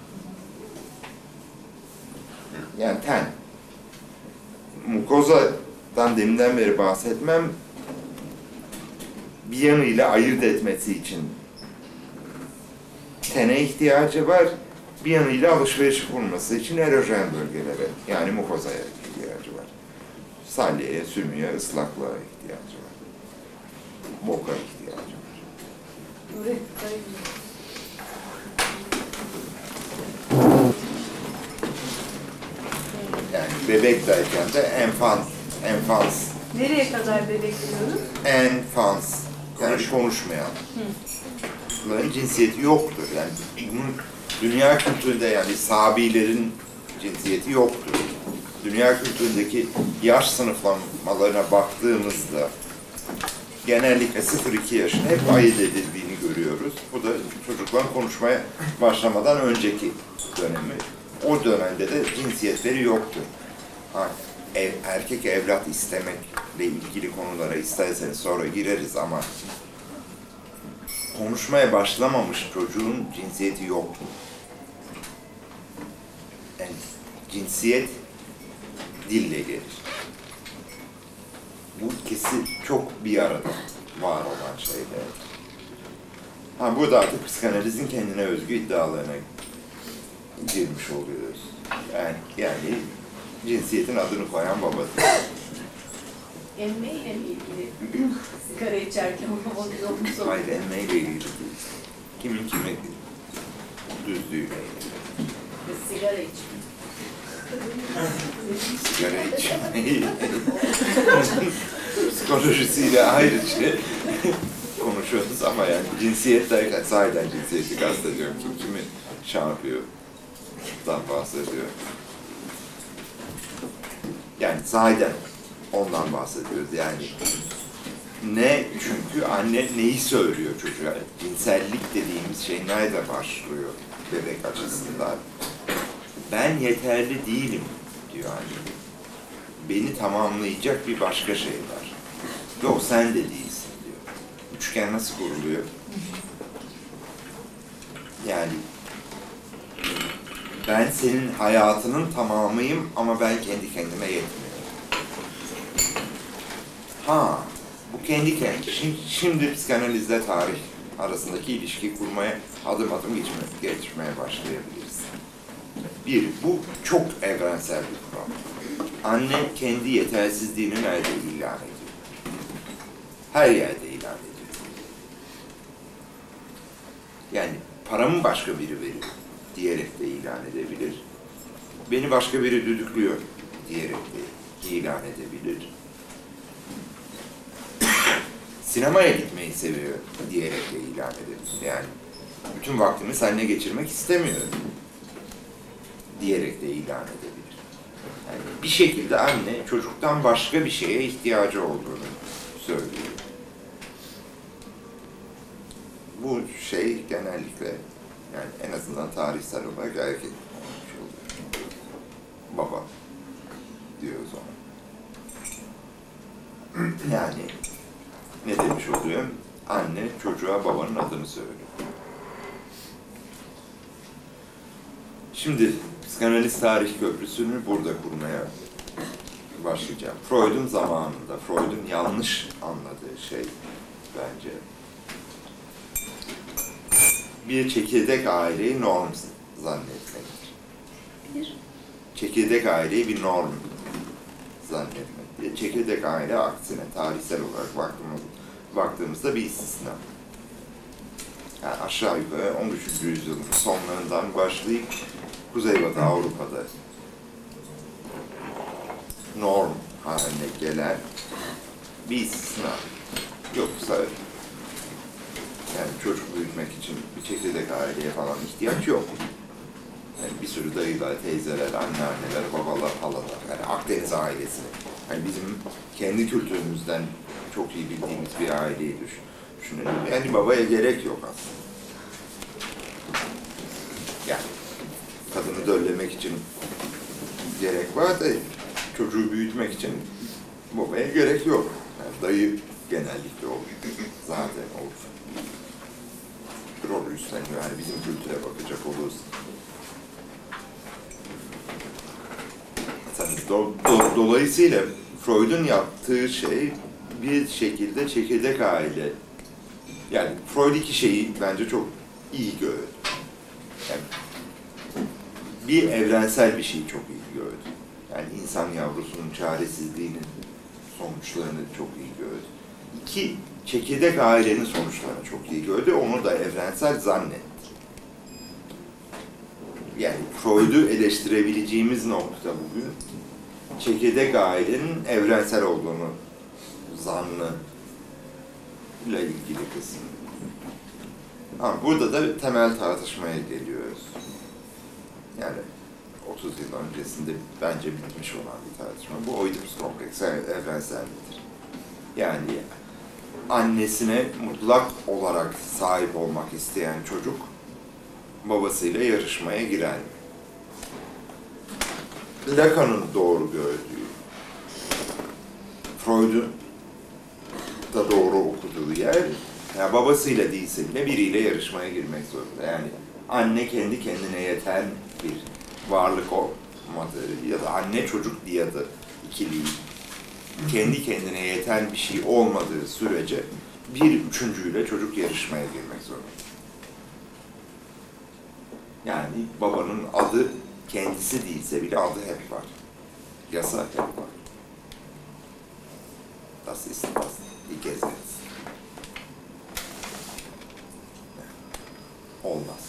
Yani ten. Mukoza'dan deminden beri bahsetmem bir yanıyla ayırt etmesi için tene ihtiyacı var, bir yanıyla alışveriş kurması için erojen bölgelere, yani mukozaya ihtiyacı var. Salyeye, sümüğe, ıslaklığa ihtiyacı var. Boka ihtiyacı var. Oraya kayıyor. Yani bebekteyken de enfans, enfans, Nereye kadar bebek diyoruz? enfans, yani konuşmayan. Bunların cinsiyeti yoktur. Yani bunun dünya kültüründe yani sabilerin cinsiyeti yoktur. Dünya kültüründeki yaş sınıflamalarına baktığımızda genellikle sıfır iki yaşın hep ayırt edildiğini görüyoruz. Bu da çocukların konuşmaya başlamadan önceki dönemi. O dönemde de cinsiyetleri yoktur. Ha, ev, erkek evlat istemekle ilgili konulara isterseniz sonra gireriz ama konuşmaya başlamamış çocuğun cinsiyeti yoktur. Yani cinsiyet dille gelir. Bu ikisi çok bir arada var olan şeyler. Ha burada artık psikanalizin kendine özgü iddialarına girmiş oluyoruz. Yani, yani cinsiyetin adını koyan babadır. Emmeyle mi ilgili? Sigara içerken onu yok mu sorun? Hayır, emmeyle ilgili değil. Kimin kime düzdüğüyle ilgili. Sigara içmek. Sigara içmeyi psikolojisiyle ayrı şey konuşuyoruz ama yani cinsiyet derken sahiden cinsiyeti kastediyorum. Kim kimi şey yapıyor, dan bahsediyor. Yani sahiden ondan bahsediyoruz yani. Ne? Çünkü anne neyi söylüyor çocuğa? Cinsellik dediğimiz şey nerede başlıyor bebek açısından? Ben yeterli değilim diyor anne. Beni tamamlayacak bir başka şey var. Yok sen de değilsin diyor. Üçgen nasıl kuruluyor? Yani ben senin hayatının tamamıyım ama ben kendi kendime yetmiyorum. Ha, bu kendi kendine. Şimdi, şimdi psikanalizle tarih arasındaki ilişkiyi kurmaya adım adım geçme, geçmeye başlayabiliriz. Bir, bu çok evrensel bir kuram. Anne kendi yetersizliğini nerede ilan ediyor? Her yerde ilan ediyor. Yani paramı başka biri veriyor diyerek de ilan edebilir. Beni başka biri düdüklüyor diyerek de ilan edebilir. Sinemaya gitmeyi seviyor diyerek de ilan edebilir. Yani bütün vaktimi seninle geçirmek istemiyorum diyerek de ilan edebilir. Yani bir şekilde anne çocuktan başka bir şeye ihtiyacı olduğunu söylüyor. Bu şey genellikle yani en azından tarihsel olarak erkek olmuş oluyor. Baba diyoruz ona. Yani ne demiş oluyor? Anne çocuğa babanın adını söylüyor. Şimdi psikanaliz tarih köprüsünü burada kurmaya başlayacağım. Freud'un zamanında, Freud'un yanlış anladığı şey bence bir çekirdek aileyi norm zannetmektir. Bir. Çekirdek aileyi bir norm zannetmek. Çekirdek aile aksine tarihsel olarak baktığımız, baktığımızda bir istisna. Yani aşağı yukarı on üçüncü yüzyılın sonlarından başlayıp Kuzeybatı Avrupa'da norm haline gelen bir istisna. Yoksa yani çocuk büyütmek için bir çekirdek aileye falan ihtiyaç yok. Yani bir sürü dayılar, teyzeler, anneanneler, babalar, halalar. Yani Akdeniz ailesi. Yani bizim kendi kültürümüzden çok iyi bildiğimiz bir aileyi düşün. Düşünelim. Yani babaya gerek yok aslında. Yani kadını döllemek için gerek var da çocuğu büyütmek için babaya gerek yok. Yani dayı genellikle olur. Zaten olur. Rol üstleniyor. Yani bizim kültüre bakacak oluruz. Do, do, dolayısıyla Freud'un yaptığı şey bir şekilde çekirdek aile. Yani Freud iki şeyi bence çok iyi gördü. Yani bir evrensel bir şeyi çok iyi gördü. Yani insan yavrusunun çaresizliğinin sonuçlarını çok iyi gördü. İki, çekirdek ailenin sonuçlarını çok iyi gördü. Onu da evrensel zannetti. Yani Freud'u eleştirebileceğimiz nokta bugün çekirdek ailenin evrensel olduğunu zannı ile ilgili kısım. Ama burada da temel tartışmaya geliyoruz. Yani otuz yıl öncesinde bence bitmiş olan bir tartışma. Bu Oedipus kompleksi evrenseldir. Yani annesine mutlak olarak sahip olmak isteyen çocuk babasıyla yarışmaya girer. Lacan'ın doğru gördüğü, Freud'un da doğru okuduğu yer, yani babasıyla değilse bile biriyle yarışmaya girmek zorunda. Yani anne kendi kendine yeten bir varlık olmadığı ya da anne çocuk diyadı ikiliği kendi kendine yeten bir şey olmadığı sürece bir üçüncüyle çocuk yarışmaya girmek zorunda. Yani babanın adı kendisi değilse bile adı hep var. Yasa hep var. Das ist das die Gesetz. Olmaz.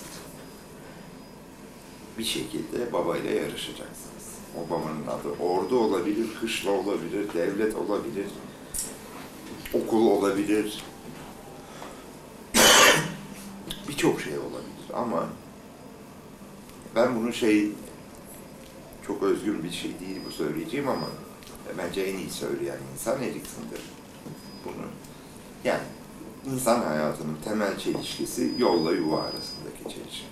Bir şekilde babayla yarışacaksınız. O babanın adı ordu olabilir, kışla olabilir, devlet olabilir, okul olabilir. Birçok şey olabilir ama ben bunu şey, çok özgün bir şey değil bu söyleyeceğim ama bence en iyi söyleyen insan Erikson'dır bunu. Yani insan hayatının temel çelişkisi yolla yuva arasındaki çelişki.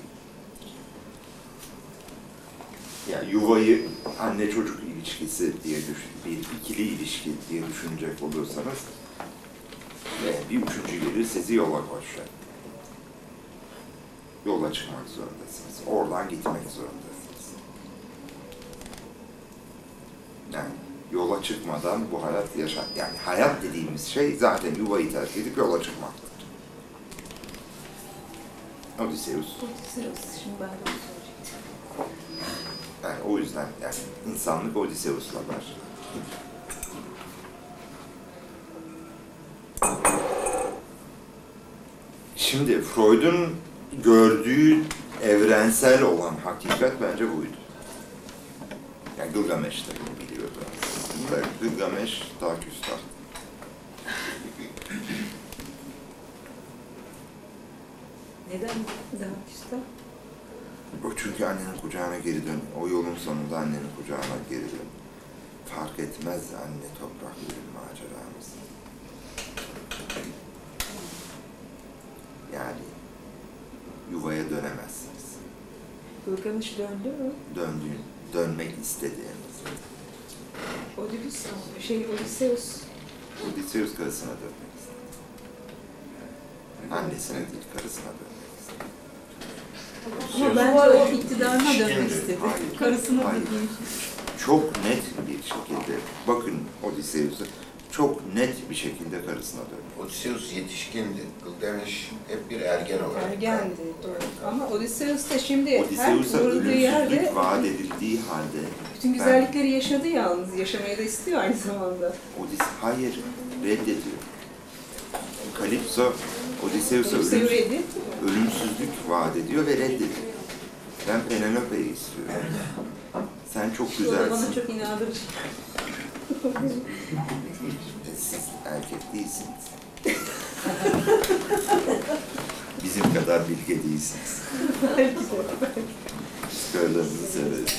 Yani yuvayı anne çocuk ilişkisi diye düşün, bir ikili ilişki diye düşünecek olursanız ve bir üçüncü gelir sizi yola koşacak. Yola çıkmak zorundasınız. Oradan gitmek zorundasınız. Yani yola çıkmadan bu hayat yaşar. Yani hayat dediğimiz şey zaten yuvayı terk edip yola çıkmaktır. Odysseus. Odysseus, şimdi ben de onu söyleyecektim. Yani o yüzden yani insanlık Odysseus'la başlar. Şimdi Freud'un gördüğü evrensel olan hakikat bence buydu. Yani Gilgamesh de bunu biliyordu aslında. Gilgamesh daha küstah. Neden daha küstah? O çünkü annenin kucağına geri dön. O yolun sonunda annenin kucağına geri dön. Fark etmez anne toprak ölüm maceramız. Yani yuvaya dönemezsiniz. Gilgamesh döndü mü? Döndüğün, dönmek istediğiniz. Odysseus, şey Odysseus. Odysseus karısına dönmek istedi. Annesine değil, karısına dönmek istedi. Ama bence o iktidarına dönmek Şimdi, istedi. hayır, Karısına hayır. da değil. Çok net bir şekilde bakın Odysseus'u. çok net bir şekilde karısına dönüyor. Odysseus yetişkindi. Gılgameş hep bir ergen olarak. Ergendi doğru. Ama Odysseus da şimdi her Odysseus'a vurulduğu yerde ölümsüzlük vaat edildiği halde bütün güzellikleri yaşadı yalnız. Yaşamayı da istiyor aynı zamanda. Odysseus hayır reddediyor. Kalipso Odysseus'a Odysseus'u ölümsüz, reddediyor. ölümsüzlük vaat ediyor ve reddediyor. Ben Penelope'yi istiyorum. Sen çok O da bana güzelsin. çok inandırıcı. E, Siz erkek değilsiniz. Bizim kadar bilge değilsiniz. Belki de. Körlerinizi severiz.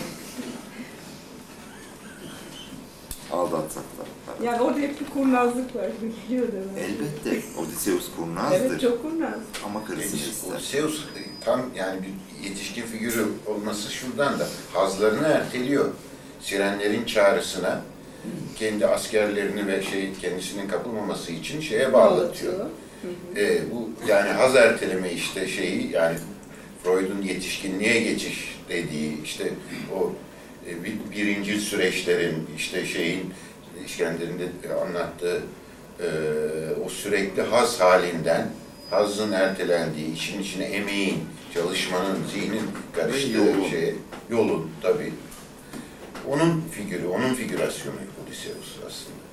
Aldatsak da. Yani orada hep bir kurnazlık var gibi geliyor da. Elbette Odysseus kurnazdır. Evet çok kurnaz. Ama karısını ister. Odysseus tam yani bir yetişkin figürü olması şuradan da hazlarını erteliyor. Sirenlerin çağrısına kendi askerlerini ve şey kendisinin kapılmaması için şeye bağlatıyor. Hı hı. E, bu yani haz erteleme işte şeyi yani Freud'un yetişkinliğe geçiş dediği işte o e, bir, birincil süreçlerin işte şeyin İskender'in de anlattığı e, o sürekli haz halinden hazın ertelendiği, işin içine emeğin, çalışmanın, zihnin karıştığı Yolun. şey, yolun tabii. Onun figürü, onun figürasyonu Odysseus aslında.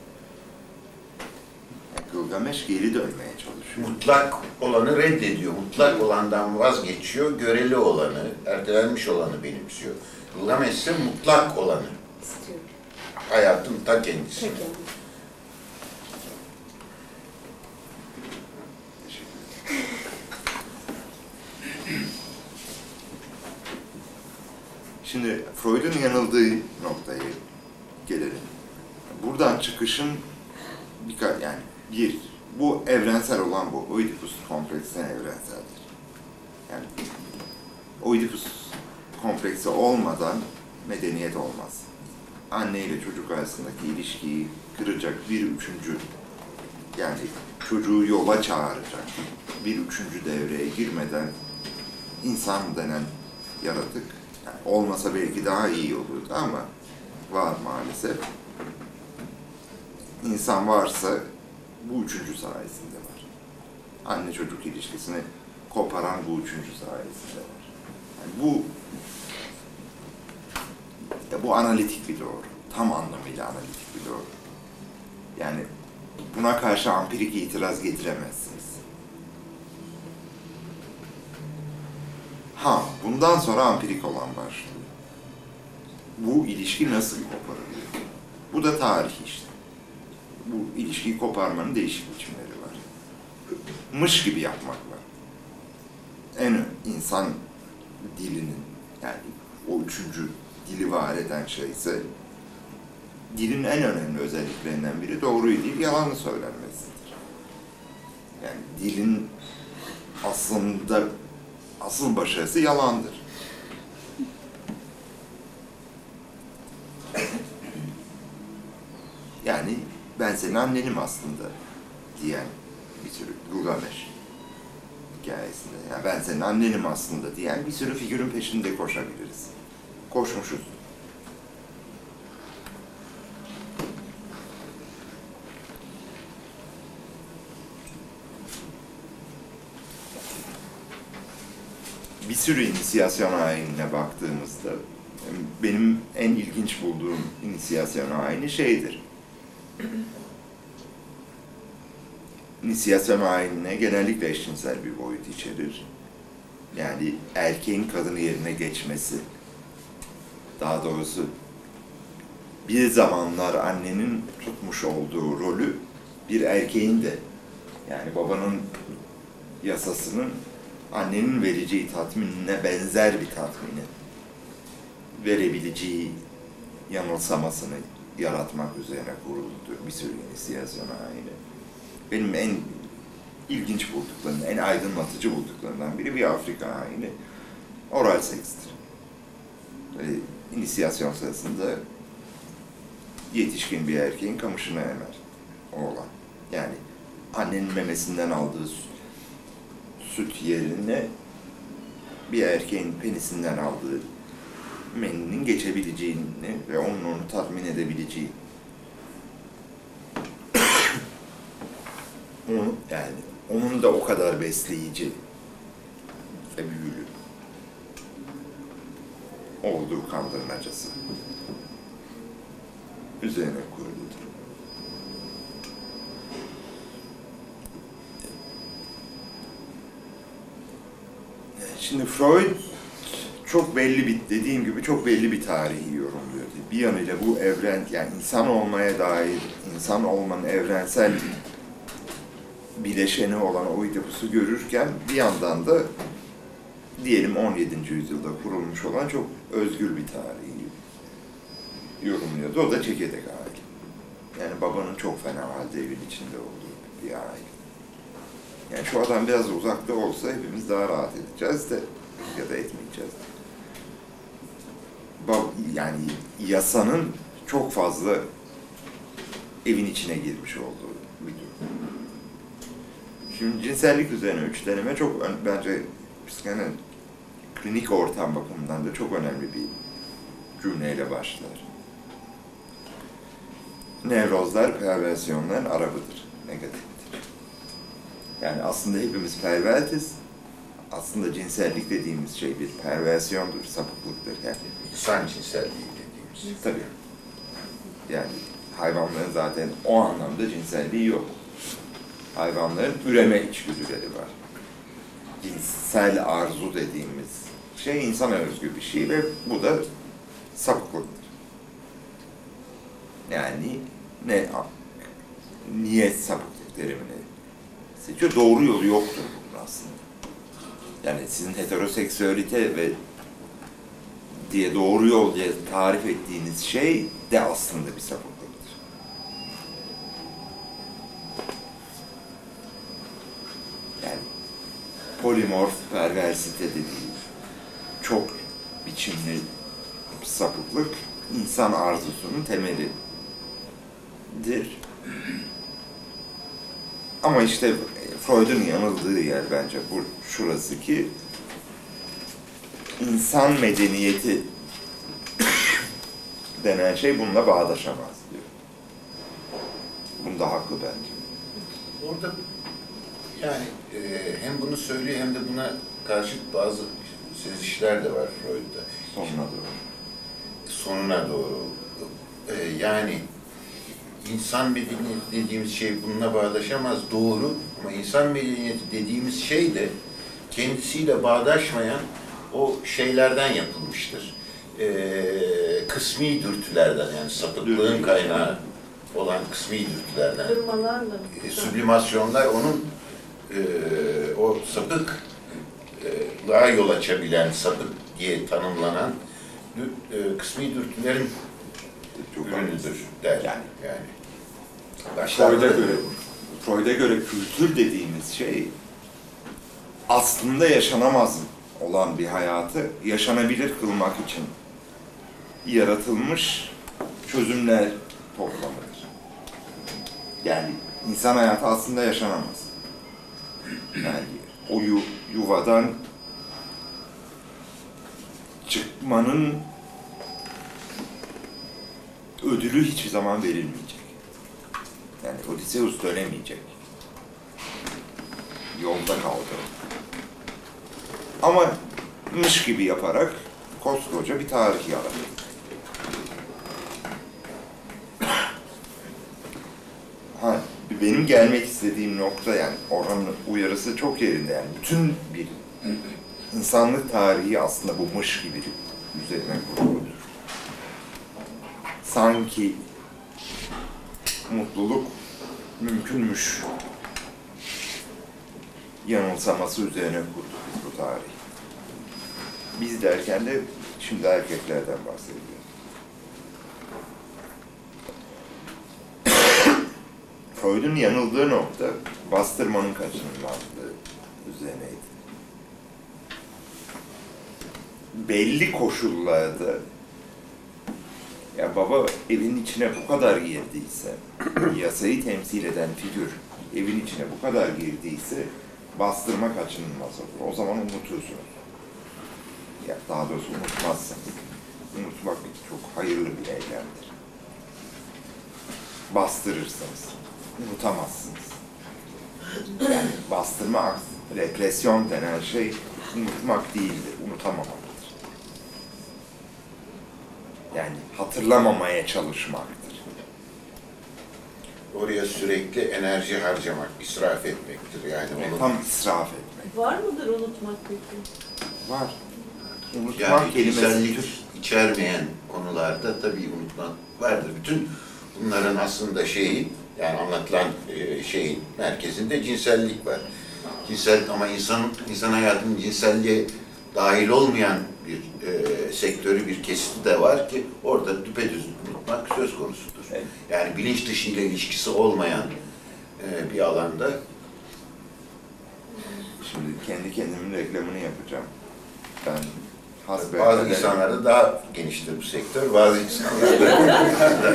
Gılgameş geri dönmeye çalışıyor. Mutlak olanı reddediyor, mutlak olandan vazgeçiyor, göreli olanı, ertelenmiş olanı benimsiyor. Gılgameş ise mutlak olanı, İstiyor. hayatın ta kendisi. Peki. Teşekkür ederim. Şimdi Freud'un yanıldığı noktaya gelelim. Buradan çıkışın birkaç yani bir bu evrensel olan bu Oedipus kompleksine evrenseldir. Yani Oedipus kompleksi olmadan medeniyet olmaz. Anne ile çocuk arasındaki ilişkiyi kıracak bir üçüncü yani çocuğu yola çağıracak bir üçüncü devreye girmeden insan denen yaratık yani olmasa belki daha iyi olurdu ama var maalesef. İnsan varsa bu üçüncü sayesinde var. Anne çocuk ilişkisini koparan bu üçüncü sayesinde var. Yani bu ya bu analitik bir doğru. Tam anlamıyla analitik bir doğru. Yani buna karşı ampirik itiraz getiremezsiniz. Ha, bundan sonra ampirik olan başlıyor. Bu ilişki nasıl koparılıyor? Bu da tarih işte. Bu ilişkiyi koparmanın değişik biçimleri var. Mış gibi yapmak var. En insan dilinin, yani o üçüncü dili var eden şey ise dilin en önemli özelliklerinden biri doğruyu değil, yalanı söylenmesidir. Yani dilin aslında asıl başarısı yalandır. Yani ben senin annenim aslında diyen bir sürü Gılgameş hikayesinde. Yani ben senin annenim aslında diyen bir sürü figürün peşinde koşabiliriz. Koşmuşuz. Bir sürü inisiyasyon ayinine baktığımızda benim en ilginç bulduğum inisiyasyon ayini şeydir. İnisiyasyon ayinine genellikle eşcinsel bir boyut içerir. Yani erkeğin kadını yerine geçmesi. Daha doğrusu bir zamanlar annenin tutmuş olduğu rolü bir erkeğin de yani babanın yasasının annenin vereceği tatminine benzer bir tatmini verebileceği yanılsamasını yaratmak üzerine kuruldu bir sürü inisiyasyon ayini. Benim en ilginç bulduklarım, en aydınlatıcı bulduklarından biri bir Afrika ayini. Oral sekstir. Ee, inisiyasyon sırasında yetişkin bir erkeğin kamışını emer oğlan. Yani annenin memesinden aldığı süt, süt yerine bir erkeğin penisinden aldığı meninin geçebileceğini ve onun onu tatmin edebileceği onu, yani onun da o kadar besleyici ve büyülü olduğu kandırmacası üzerine kuruludur. Şimdi Freud çok belli bir, dediğim gibi çok belli bir tarihi yorumluyordu. Bir yanıyla bu evren, yani insan olmaya dair, insan olmanın evrensel bileşeni olan o Oidipus'u görürken bir yandan da diyelim on yedinci yüzyılda kurulmuş olan çok özgür bir tarihi yorumluyordu. O da çekirdek aile. Yani babanın çok fena halde evin içinde olduğu bir aile. Yani şu adam biraz uzakta olsa hepimiz daha rahat edeceğiz de ya da etmeyeceğiz. Yani yasanın çok fazla evin içine girmiş olduğu bir durum. Şimdi cinsellik üzerine üç deneme çok bence psikanın klinik ortam bakımından da çok önemli bir cümleyle başlar. Nevrozlar perversiyonların arabıdır, negatiftir. Yani aslında hepimiz pervertiz. Aslında cinsellik dediğimiz şey bir perversiyondur, sapıklıktır. Yani İnsan cinselliği dediğimiz. tabii. Yani hayvanların zaten o anlamda cinselliği yok. Hayvanların üreme içgüdüleri var. Cinsel arzu dediğimiz şey insana özgü bir şey ve bu da sapıklıktır. Yani ne niye sapıklık terimini seçiyor? Doğru yolu yoktur bunun aslında. Yani sizin heteroseksüelite ve diye doğru yol diye tarif ettiğiniz şey de aslında bir sapıklıktır. Yani polimorf perversite dediği çok biçimli sapıklık insan arzusunun temelidir. Ama işte Freud'un yanıldığı yer bence bu şurası ki insan medeniyeti denen şey bununla bağdaşamaz diyor. Bunda haklı bence. Orada yani e, hem bunu söylüyor hem de buna karşıt bazı sezişler de var Freud'da. Sonuna doğru. Sonuna doğru. E, yani insan medeniyeti dediğimiz şey bununla bağdaşamaz, doğru. Ama insan medeniyeti dediğimiz şey de kendisiyle bağdaşmayan o şeylerden yapılmıştır. Ee, kısmi dürtülerden, yani sapıklığın kaynağı olan kısmi dürtülerden. Durmalarla. E, sublimasyonlar onun e, o sapıklığa yol açabilen, sapık diye tanımlanan e, kısmi dürtülerin Çok ürünüdür der. Yani. yani. Freud'a göre, Freud'a göre kültür dediğimiz şey aslında yaşanamaz olan bir hayatı yaşanabilir kılmak için yaratılmış çözümler toplamıdır. Yani insan hayatı aslında yaşanamaz. Yani o yu, yuvadan çıkmanın ödülü hiçbir zaman verilmeyecek. Yani Odysseus dönemeyecek. Yolda kaldı. Ama mış gibi yaparak koskoca bir tarih yarattı. Ha, benim gelmek istediğim nokta, yani oranın uyarısı çok yerinde, yani bütün bir insanlık tarihi aslında bu mış gibi üzerine kuruludur. Sanki mutluluk mümkünmüş yanılsaması üzerine kurduk biz bu tarihi. Biz derken de şimdi erkeklerden bahsediyoruz. Freud'un yanıldığı nokta bastırmanın kaçınılmazlığı üzerineydi. Belli koşullarda ya baba evin içine bu kadar girdiyse, yasayı temsil eden figür evin içine bu kadar girdiyse bastırma kaçınılmaz olur. O zaman unutursunuz. Ya daha doğrusu unutmazsınız. Unutmak çok hayırlı bir eylemdir. Bastırırsınız. Unutamazsınız. Yani bastırma, represyon denen şey unutmak değildir, unutamamaktır. Yani hatırlamamaya çalışmaktır. Oraya sürekli enerji harcamak, israf etmektir. Yani Yani onu tam israf etmek. Var mıdır unutmak peki? Var. Unutmak yani kelimesi cinsellik Türk. içermeyen konularda tabii unutmak vardır. Bütün bunların aslında şeyi, yani anlatılan e, şeyin merkezinde cinsellik var. Cinsel ama insan insan hayatının cinselliğe dahil olmayan bir e, sektörü, bir kesiti de var ki orada düpedüz unutmak söz konusudur. Evet. Yani bilinç dışı ile ilişkisi olmayan e, bir alanda. Şimdi kendi kendimin reklamını yapacağım. Ben Bazı hasbelkader insanlarda daha geniştir bu sektör, bazı insanlarda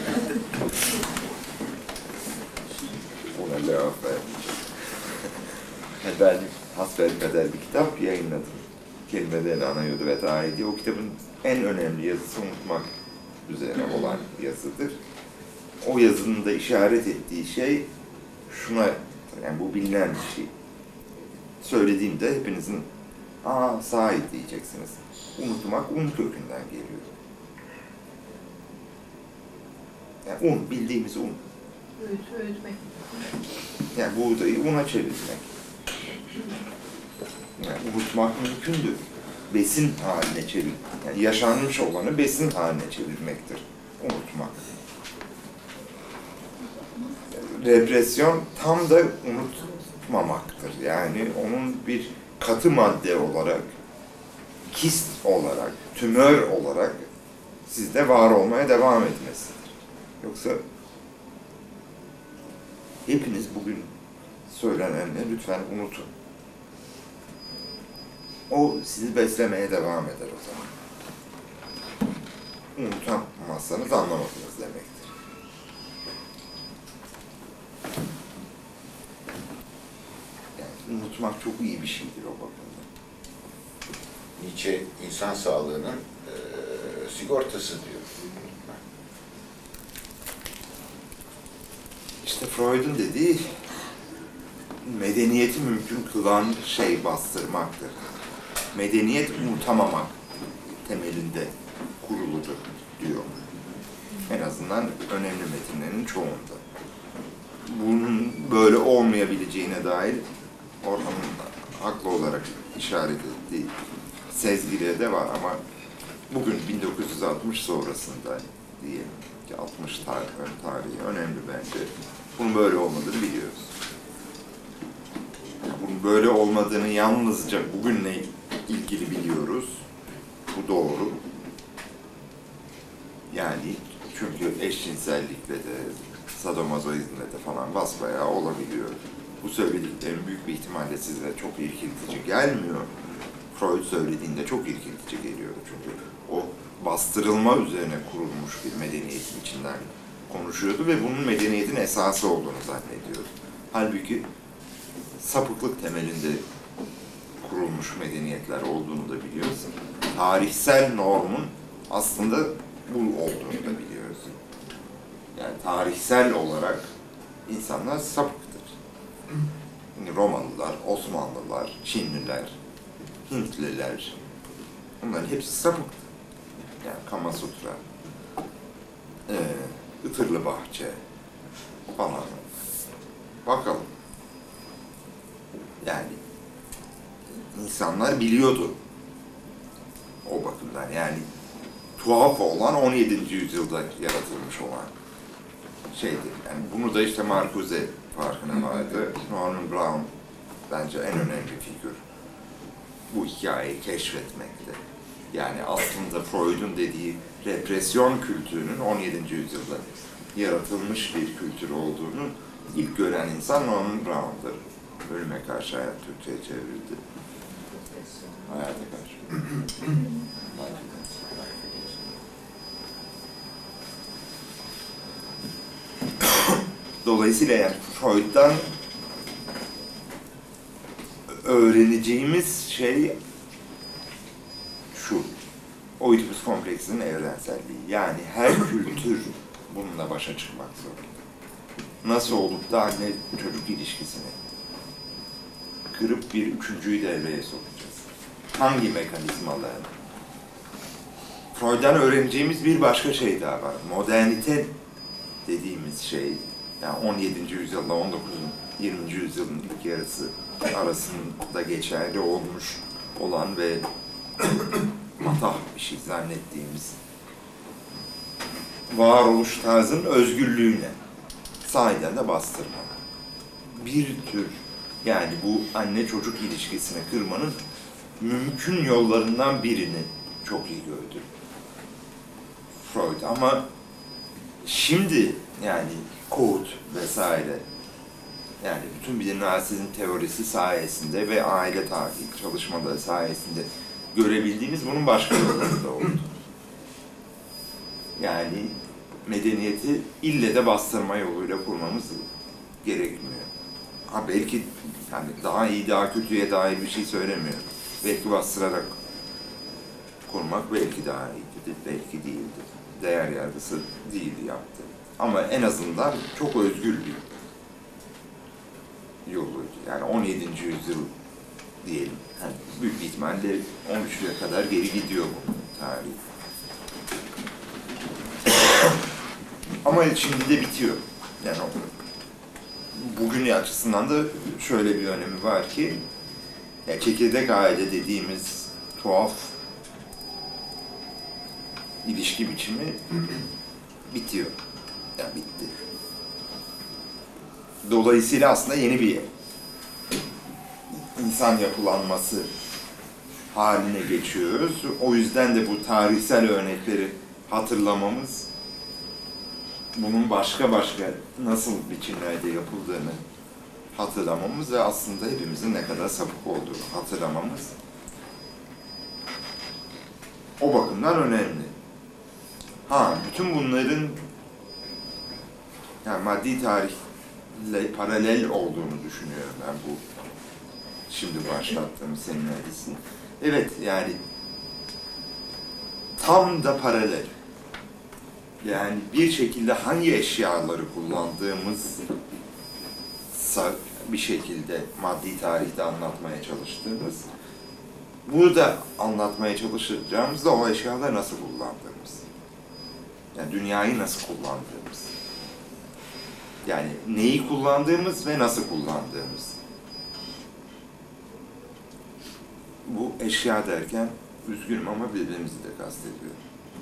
ona cevap vermeyeceğim. Ben hasbelkader bir kitap yayınladım. Kelimelerin ana yolu ve dahi diye. O kitabın en önemli yazısı unutmak üzerine olan yazıdır. O yazının da işaret ettiği şey şuna, yani bu bilinen bir şey. Söylediğimde hepinizin aa sahi diyeceksiniz. Unutmak un kökünden geliyor. Yani un, bildiğimiz un. Öğüt, öğütmek. Yani buğdayı una çevirmek. Yani unutmak mümkündür. Besin haline çevir. Yani yaşanmış olanı besin haline çevirmektir. Unutmak. Represyon tam da unutmamaktır. Yani onun bir katı madde olarak, kist olarak, tümör olarak sizde var olmaya devam etmesidir. Yoksa hepiniz bugün söylenenleri lütfen unutun. O sizi beslemeye devam eder o zaman. Unutamazsanız anlamadınız demektir. Yani unutmak çok iyi bir şeydir o bakımdan. Nietzsche insan sağlığının e, sigortası diyor. İşte Freud'un dediği medeniyeti mümkün kılan şey bastırmaktır. Medeniyet unutamamak temelinde kuruludur diyor. En azından önemli metinlerin çoğunda. Bunun böyle olmayabileceğine dair Orhan'ın haklı olarak işaret ettiği sezgileri de var ama bugün bin dokuz yüz altmış sonrasında diyelim ki altmış tarih, ön tarihi önemli bence. Bunun böyle olmadığını biliyoruz. Bunun böyle olmadığını yalnızca bugünle ilgili biliyoruz. Bu doğru. Yani çünkü eşcinsellikle de, sadomazoizmle de falan basbayağı olabiliyor. Bu söylediklerim büyük bir ihtimalle size çok irkiltici gelmiyor. Freud söylediğinde çok irkiltici geliyordu çünkü o bastırılma üzerine kurulmuş bir medeniyetin içinden konuşuyordu ve bunun medeniyetin esası olduğunu zannediyordu. Halbuki sapıklık temelinde kurulmuş medeniyetler olduğunu da biliyoruz. Tarihsel normun aslında bu olduğunu da biliyoruz. Yani tarihsel olarak insanlar sapıktır. Yani Romalılar, Osmanlılar, Çinliler, Hintliler, bunların hepsi sapıktır. Yani Kama Sutra, e, Itırlı Bahçe falan. Bakalım. Yani insanlar biliyordu o bakımdan. Yani tuhaf olan on yedinci yüzyılda yaratılmış olan şeydir. Yani bunu da işte Marcuse farkına vardı. Norman Brown bence en önemli figür. Bu hikayeyi keşfetmekte. Yani aslında Freud'un dediği represyon kültürünün on yedinci yüzyılda yaratılmış bir kültür olduğunu ilk gören insan Norman Brown'dır. Ölüme karşı hayat Türkçe'ye çevrildi. Hayata karşı. Dolayısıyla yani Freud'dan öğreneceğimiz şey şu, Oedipus kompleksinin evrenselliği. Yani her kültür bununla başa çıkmak zorunda. nasıl olup da anne çocuk ilişkisini kırıp bir üçüncüyü devreye sokacağız? Hangi mekanizmalarla? Freud'dan öğreneceğimiz bir başka şey daha var. Modernite dediğimiz şey, yani on yedinci yüzyılla on dokuzuncu yirminci yüzyılın ilk yarısı arasında geçerli olmuş olan ve matah bir şey zannettiğimiz varoluş tarzının özgürlüğüne sahiden de bastırma. Bir tür, yani bu anne çocuk ilişkisini kırmanın mümkün yollarından birini çok iyi gördü Freud. Ama şimdi yani Code vesaire, yani bütün bilim narsizm teorisi sayesinde ve aile tarihi çalışmaları sayesinde görebildiğimiz bunun başka yolları da oldu. Yani medeniyeti ille de bastırma yoluyla kurmamız gerekmiyor. Ha belki yani daha iyi, daha kötüye dair bir şey söylemiyorum. Belki bastırarak kurmak belki daha iyiydi, belki değildi. Değer yargısı değildi yaptı. Ama en azından çok özgür bir yoluydu. Yani on yedinci yüzyıl diyelim. Yani büyük bir ihtimalle on üçe kadar geri gidiyor bu tarih. Ama şimdi de bitiyor. Yani bugün açısından da şöyle bir önemi var ki, yani çekirdek aile dediğimiz tuhaf ilişki biçimi bitiyor. Yani bitti. Dolayısıyla aslında yeni bir insan yapılanması haline geçiyoruz. O yüzden de bu tarihsel örnekleri hatırlamamız, bunun başka başka nasıl biçimlerde yapıldığını hatırlamamız ve aslında hepimizin ne kadar sapık olduğunu hatırlamamız o bakımdan önemli. Ha, bütün bunların yani maddi tarihle paralel olduğunu düşünüyorum ben bu şimdi başlattığım seminerisi. Evet, yani tam da paralel. Yani bir şekilde hangi eşyaları kullandığımız bir şekilde maddi tarihte anlatmaya çalıştığımız, burada anlatmaya çalışacağımız da o eşyaları nasıl kullandığımız. Yani dünyayı nasıl kullandığımız. Yani neyi kullandığımız ve nasıl kullandığımız. Bu eşya derken üzgünüm ama birbirimizi de kastediyorum.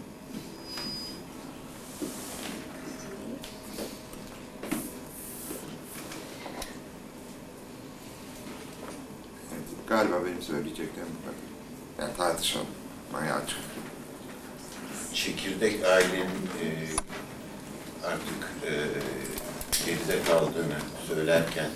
Evet, galiba benim söyleyeceklerim bu kadar. Yani tartışalım. Bayağı açık. Çekirdek ailenin e, artık e, geride kaldığını söylerken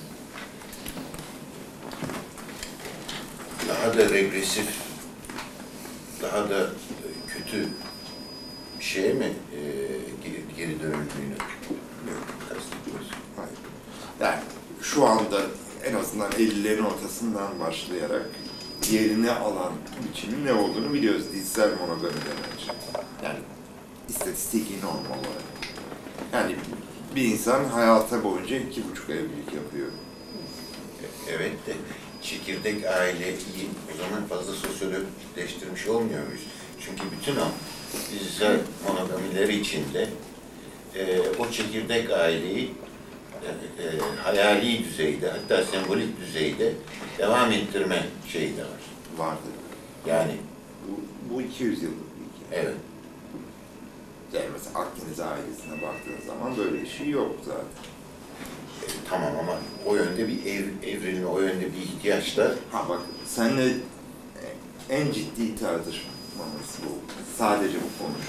daha da regresif, daha da kötü bir şeye mi e, geri, geri dönüldüğünü kastediyoruz? Hayır. Yani şu anda en azından ellilerin ortasından başlayarak yerini alan biçimin ne olduğunu biliyoruz. Dizsel monogami denen şey. Yani istatistiki normal olarak. Yani bir insan hayatı boyunca iki buçuk evlilik yapıyor. Evet de çekirdek aileyi o zaman fazla sosyolojikleştirmiş olmuyor muyuz? Çünkü bütün o dizisel monogamileri içinde e, o çekirdek aileyi e, e, hayali düzeyde, hatta sembolik düzeyde devam ettirme şeyi de var. Vardı. Yani Bu, bu iki yüz yıllık bir hikaye. evet. Yani mesela Akdeniz ailesine baktığın zaman böyle bir şey yok zaten. E, tamam ama o yönde bir ev, evrilme, o yönde bir ihtiyaç da Ha bak, seninle en ciddi tartışmamız bu. Sadece bu konu.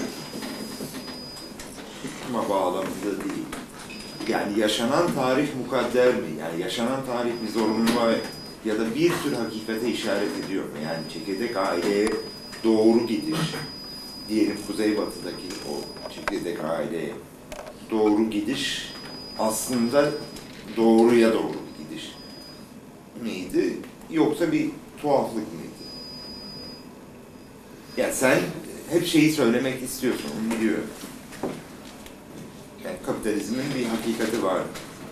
Ama bağlamında değil. Yani yaşanan tarih mukadder mi? Yani yaşanan tarih bir zorunluluğa ya da bir tür hakikate işaret ediyor mu? Yani çekirdek aileye doğru gidiş, diyelim kuzeybatıdaki o çekirdek aileye doğru gidiş aslında doğruya doğru gidiş miydi? Yoksa bir tuhaflık mıydı? Yani sen hep şeyi söylemek istiyorsun, onu biliyorum. Yani kapitalizmin bir hakikati var.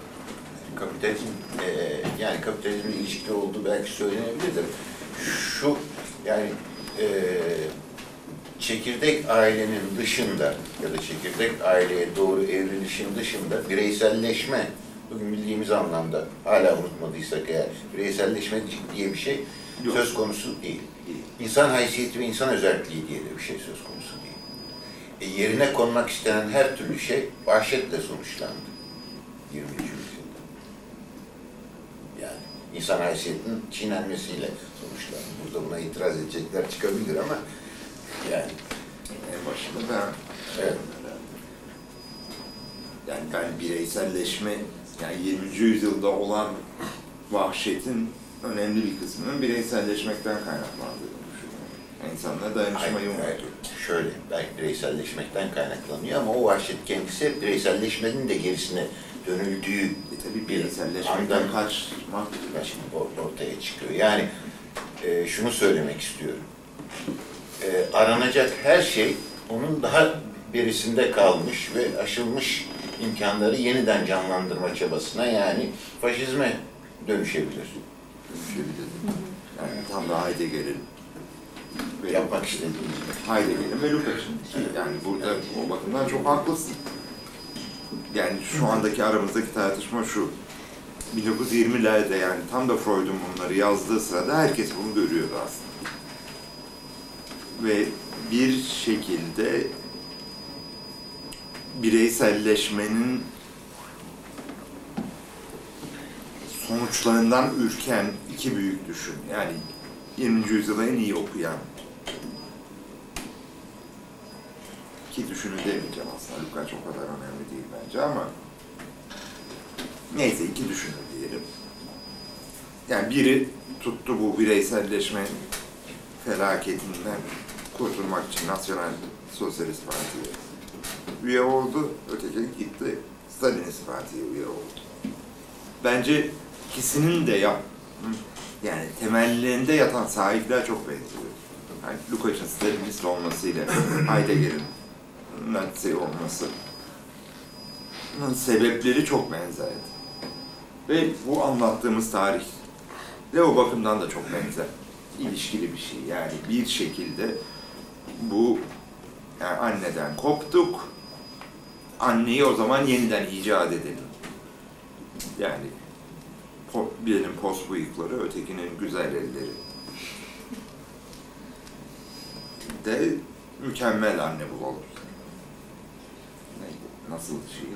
kapitalizm, e, yani kapitalizmle ilişkili olduğu belki söylenebilir de şu, yani e, çekirdek ailenin dışında ya da çekirdek aileye doğru evrilişin dışında bireyselleşme, bugün bildiğimiz anlamda hala unutmadıysak eğer, bireyselleşme diye bir şey Yok. söz konusu değil. İnsan haysiyeti ve insan özelliği diye de bir şey söz konusu değil. E, yerine konmak istenen her türlü şey vahşetle sonuçlandı yirminci yüzyılda. Yani insan haysiyetinin çiğnenmesiyle sonuçlandı. Burada buna itiraz edecekler çıkabilir ama yani En başında ben evet. yani ben bireyselleşme, yani yirminci yüzyılda olan vahşetin önemli bir kısmının bireyselleşmekten kaynaklandığını düşünüyorum. Yani İnsanlar dayanışmayı Hayır, hayır. unutuyor. Şöyle, belki bireyselleşmekten kaynaklanıyor ama o vahşet kendisi hep bireyselleşmenin de gerisine dönüldüğü E tabii bir bireyselleşmekten andan kaçmak şimdi ortaya çıkıyor. Yani e, şunu söylemek istiyorum. E, aranacak her şey onun daha berisinde kalmış ve aşılmış imkanları yeniden canlandırma çabasına, yani faşizme dönüşebilir. düşebilir. Yani tam da Heidegger'in ve Yapmak istediğimiz. Heidegger'in ve Lukács'ın. Yani burada o bakımdan çok haklısın. Yani şu andaki aramızdaki tartışma şu. bin dokuz yüz yirmilerde, yani tam da Freud'un bunları yazdığı sırada herkes bunu görüyordu aslında. Ve bir şekilde bireyselleşmenin sonuçlarından ürken iki büyük düşün. Yani yirminci yüzyılı en iyi okuyan ki düşünü demeyeceğim aslında. Lukács o kadar önemli değil bence ama neyse, iki düşünür diyelim. Yani biri tuttu bu bireyselleşme felaketinden kurtulmak için Nasyonal Sosyalist Parti'ye üye oldu. Öteki gitti Stalinist Parti'ye üye oldu. Bence ikisinin de yap, yani temellerinde yatan sahipler çok benziyor. Yani Lukács'ın Stalinist olmasıyla Heidegger'in Nazi olmasının sebepleri çok benzerdi. Ve bu anlattığımız tarihle o bakımdan da çok benzer. İlişkili bir şey. Yani bir şekilde bu, yani anneden koptuk, anneyi o zaman yeniden icat edelim. Yani po, birinin pos bıyıkları, ötekinin güzel elleri. De mükemmel anne bulalım. Ne, nasıl şiir?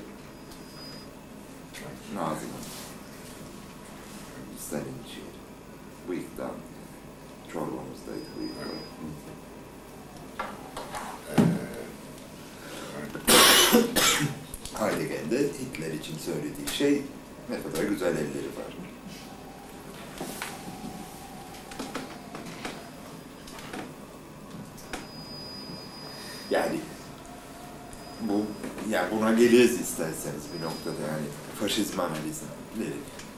Nazım'ın. Stalin şiiri. Bıyıktan. Çorbamızdaydı bıyıklar. Heidegger'in de Hitler için söylediği şey, ne kadar güzel elleri var. Yani bu, yani buna geliriz isterseniz bir noktada, yani faşizm analizleri.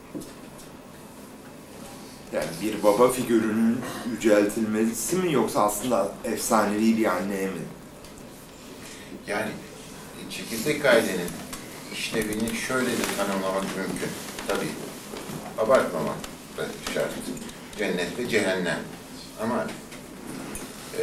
Yani bir baba figürünün yüceltilmesi mi, yoksa aslında efsanevi bir anneye mi? Yani çekirdek ailenin işlevini şöyle de tanımlamak mümkün. Tabii abartmamak da şart. Cennet ve cehennem. Ama e,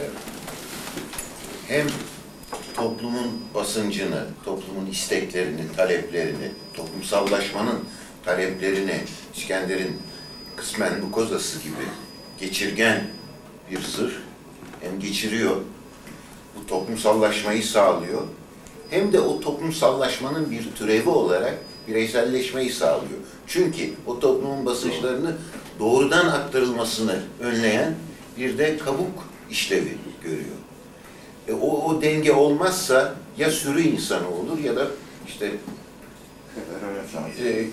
hem toplumun basıncını, toplumun isteklerini, taleplerini, toplumsallaşmanın taleplerini İskender'in kısmen bu kozası gibi geçirgen bir zırh hem geçiriyor, bu toplumsallaşmayı sağlıyor, hem de o toplumsallaşmanın bir türevi olarak bireyselleşmeyi sağlıyor. Çünkü o toplumun basınçlarını doğrudan aktarılmasını önleyen bir de kabuk işlevi görüyor. E, o, o denge olmazsa ya sürü insanı olur ya da işte e,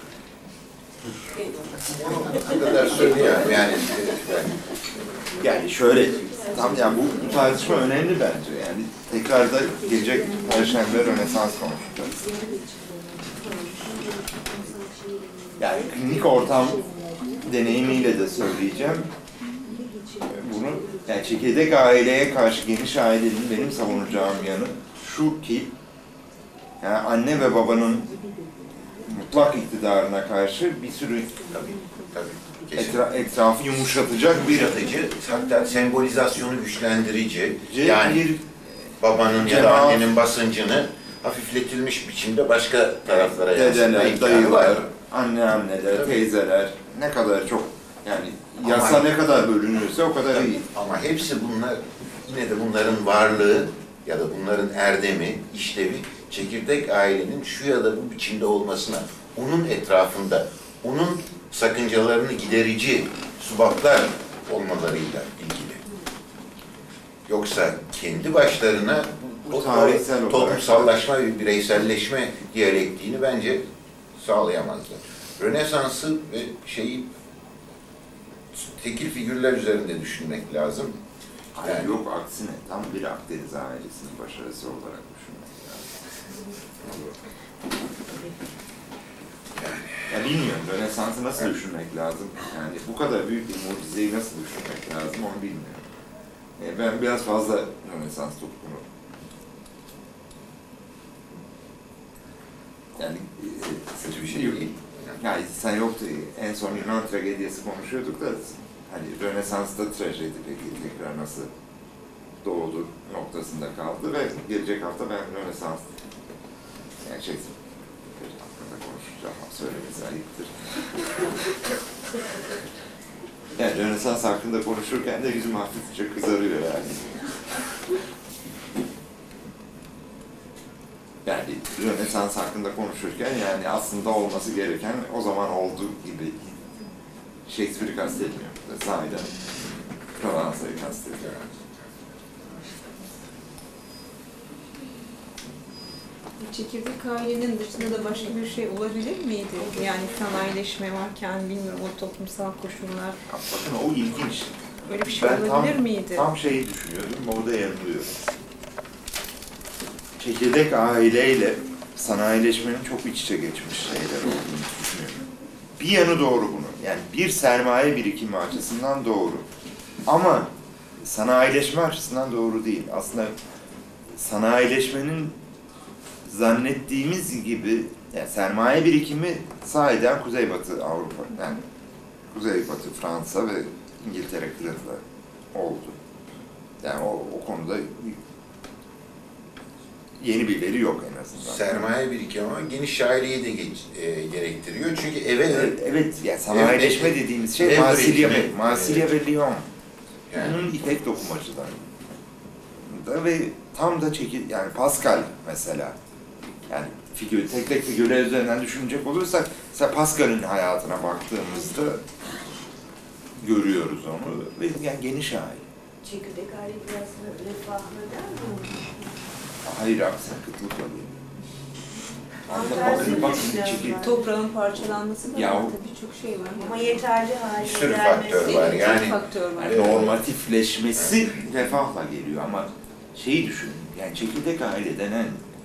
onu kadar söyleyemem yani. Yani şöyle, tam yani bu, bu tartışma önemli bence. Yani tekrar da gelecek Perşembe Rönesans konuşacağız. Yani klinik ortam deneyimiyle de söyleyeceğim. Bunu, yani çekirdek aileye karşı geniş ailenin benim savunacağım yanı şu ki, yani anne ve babanın mutlak iktidarına karşı bir sürü Tabii, tabii. Kesin. etra- etrafı yumuşatacak bir Yumuşatıcı, hatta sembolizasyonu güçlendirici, bir, yani bir babanın ya da cemaat- annenin basıncını hafifletilmiş biçimde başka taraflara yansıtma dedeler, imkanı dayılar, var. anneanneler, Tabii. teyzeler ne kadar çok yani Ama- yasa ne kadar bölünürse o kadar Tabii. iyi. Ama hepsi bunlar, yine de bunların varlığı ya da bunların erdemi, işlevi, çekirdek ailenin şu ya da bu biçimde olmasına, onun etrafında, onun sakıncalarını giderici subaplar olmalarıyla ilgili. Yoksa kendi başlarına Bu o- tarihsel o olarak- toplumsallaşma ve bireyselleşme diyalektiğini bence sağlayamazlar. Rönesans'ı ve şeyi tekil figürler üzerinde düşünmek lazım. Hayır Yani- yok aksine tam bir Akdeniz ailesinin başarısı olarak düşünmek lazım. Ya bilmiyorum Rönesans'ı nasıl düşünmek lazım? Yani bu kadar büyük bir mucizeyi nasıl düşünmek lazım onu bilmiyorum. E, ben biraz fazla Rönesans tutkunu. Yani e, Kötü bir şey değil. Yani sen yoktu. En son Yunan tragediyası konuşuyorduk da hani Rönesans'ta trajedi peki tekrar nasıl doğdu noktasında kaldı ve gelecek hafta ben Rönesans yani şey hakkında konuşacağım ama söylemesi ayıptır. Yani Rönesans hakkında konuşurken de yüzüm hafifçe kızarıyor yani. Yani Rönesans hakkında konuşurken yani aslında olması gereken o zaman olduğu gibi Shakespeare'i kastetmiyor. Sahiden Provença'yı kastediyor. Çekirdek ailenin dışında da başka bir şey olabilir miydi? Yani sanayileşme varken bilmiyorum o toplumsal koşullar. Bakın o ilginç. Öyle bir şey Ben olabilir tam, miydi? tam şeyi düşünüyordum, orada yanılıyorum. Çekirdek aileyle sanayileşmenin çok iç içe geçmiş şeyler olduğunu düşünüyorum. Bir yanı doğru bunun. Yani bir sermaye birikimi açısından doğru. Ama sanayileşme açısından doğru değil. Aslında sanayileşmenin zannettiğimiz gibi yani sermaye birikimi sahiden Kuzeybatı Avrupa, yani Kuzeybatı Fransa ve İngiltere kırında oldu. Yani o, o konuda yeni bir veri yok en azından. Sermaye birikimi ama geniş aileyi de geç, e, gerektiriyor. Çünkü eve Evet, evet yani sanayileşme Ev- dediğimiz şey ev Marsilya, üretimi. Marsilya ve Lyon. yani, Bunun ipek dokumacılar. Da ve tam da çekil yani Pascal mesela. Yani figür, tek tek figürler üzerinden düşünecek olursak mesela Pascal'in hayatına baktığımızda görüyoruz onu ve yani geniş aile. Çekirdek aile biraz refahlı der mi? Hayır aksine kıtlık alıyor. Tam tersini Bakın düşünüyorum çekil. ben. Toprağın parçalanması da Ya var o- tabii çok şey var. Ama yeterli bir hale sürü gelmesi. faktör var. Çok Yani faktör var. Yani normatifleşmesi refahla geliyor ama şeyi düşünün, yani çekirdek aile denen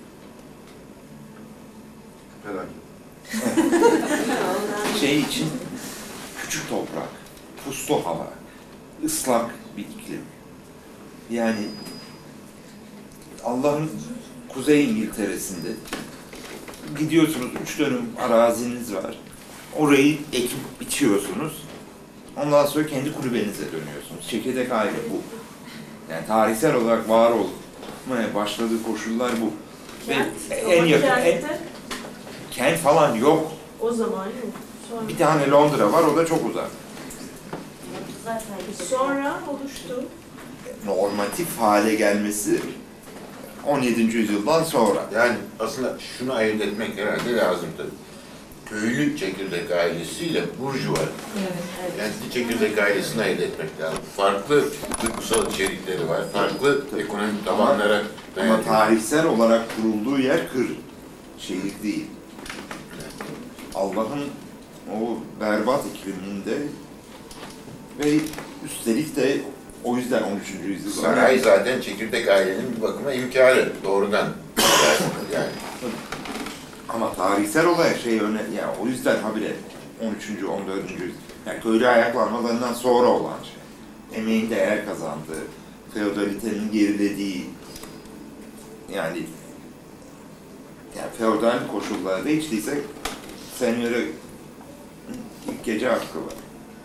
Felaket. şey için küçük toprak, puslu hava, ıslak bir iklim. Yani Allah'ın Kuzey İngiltere'sinde gidiyorsunuz, üç dönüm araziniz var. Orayı ekip biçiyorsunuz. Ondan sonra kendi kulübenize dönüyorsunuz. Çekirdek aile bu. Yani tarihsel olarak var olmaya başladığı koşullar bu. Ve en yakın, en, kent falan yok. O zaman yok. Sonra, Bir tane Londra var, o da çok uzak. zaten sonra oluştu. Normatif hale gelmesi on yedinci yüzyıldan sonra. Yani aslında şunu ayırt etmek herhalde lazım tabii. Köylü çekirdek ailesiyle burjuva, yani çekirdek ailesini ayırt etmek lazım. Farklı duygusal içerikleri var, farklı ekonomik tabanlara Ama dayanıyor. tarihsel olarak kurulduğu yer kır, şehir değil. Allah'ın o berbat ikliminde ve üstelik de o yüzden on üçüncü yüzyıl. Saray zaten çekirdek ailenin bir bakıma imkârı doğrudan. Yani Ama tarihsel olarak şey öne, yani o yüzden habire on üçüncü on dördüncü yüzyıl. Yani köylü ayaklanmalarından sonra olan şey. Emeğin değer kazandığı, feodalitenin gerilediği, yani yani feodal koşullarda hiç değilse senyöre ilk gece hakkı var.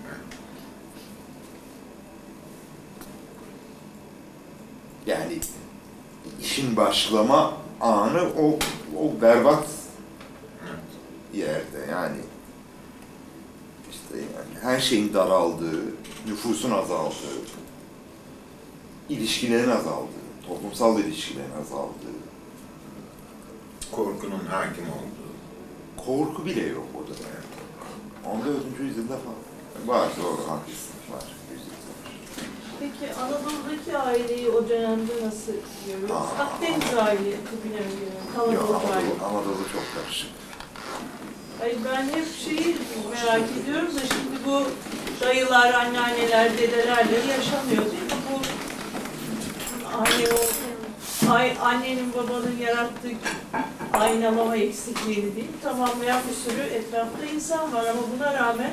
Yani işin başlama anı o, o berbat yerde yani. İşte yani her şeyin daraldığı, nüfusun azaldığı, ilişkilerin azaldığı, toplumsal ilişkilerin azaldığı, Korkunun hakim olduğu. korku bile yok orada da yani. on dördüncü yüzyılda falan. Var, doğru, haklısın, var. Yüzyılda var. Peki Anadolu'daki aileyi o dönemde nasıl görüyoruz? Aa. Akdeniz aile tipine mi görüyoruz? Yok, Kalabalık aile. Anadolu, Anadolu çok karışık. Hayır, ben hep şeyi merak ediyorum da şimdi bu dayılar, anneanneler, dedelerle yaşamıyor değil mi? Bu anne o ay, annenin babanın yarattığı aynalama eksikliğini değil, tamamlayan bir sürü etrafta insan var ama buna rağmen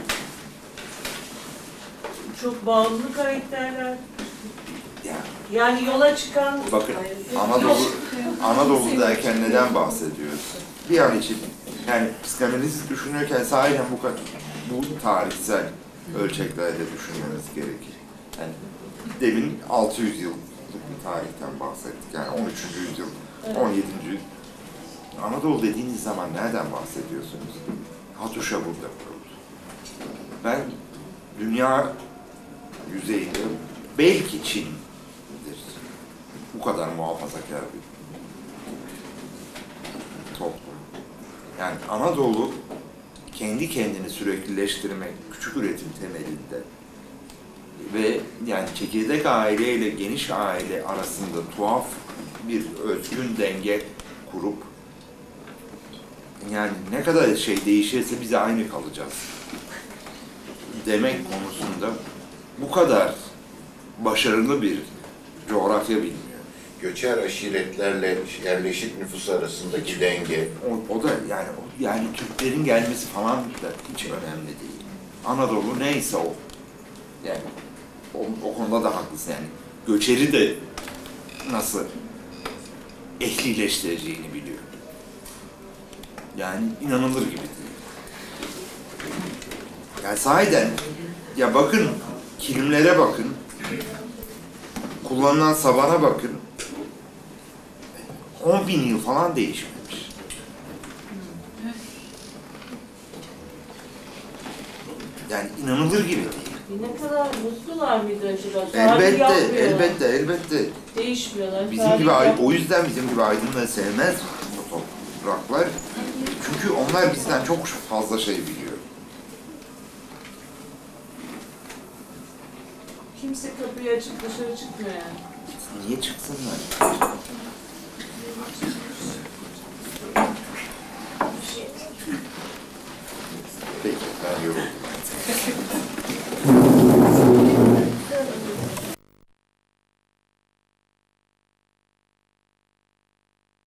çok bağımlı karakterler. Yani, Yani yola çıkan bakın, Anadolu, Anadolu derken neden bahsediyoruz? Bir an için, yani psikanaliz düşünürken sahiden bu kadar, bu tarihsel ölçeklerde düşünmemiz gerekir. Yani demin altı yüz yıllık bir tarihten bahsettik. Yani on üçüncü yüzyıl, on yedinci yüzyıl. Anadolu dediğiniz zaman nereden bahsediyorsunuz? Hatuşa burada kuruldu. Ben dünya yüzeyinde belki Çin'dir. Bu kadar muhafazakar bir toplum. Yani Anadolu kendi kendini süreklileştirmek, küçük üretim temelinde ve yani çekirdek aile ile geniş aile arasında tuhaf bir özgün denge kurup yani ne kadar şey değişirse biz aynı kalacağız demek konusunda bu kadar başarılı bir coğrafya bilmiyor. Göçer aşiretlerle yerleşik nüfus arasındaki denge. O, o da yani o- yani Türklerin gelmesi falan da hiç önemli değil. Anadolu neyse o. Yani o, o konuda da haklısın yani. Göçeri de nasıl ehlileştireceğini biliyor. Yani inanılır gibi değil. Yani sahiden ya bakın kilimlere bakın. Kullanılan sabana bakın. on bin yıl falan değişmemiş. Yani inanılır gibi değil. ne kadar mutlular mıydı acaba? Tarih Elbette, yapmıyorlar. elbette, elbette. Değişmiyorlar. Bizim tarih gibi, ay- yapmıyor. o yüzden bizim gibi aydınları sevmez bu topraklar. Çünkü onlar bizden çok fazla şey biliyor. Kimse kapıyı açıp dışarı çıkmıyor yani. Niye çıksınlar? Peki, ben yoruldum.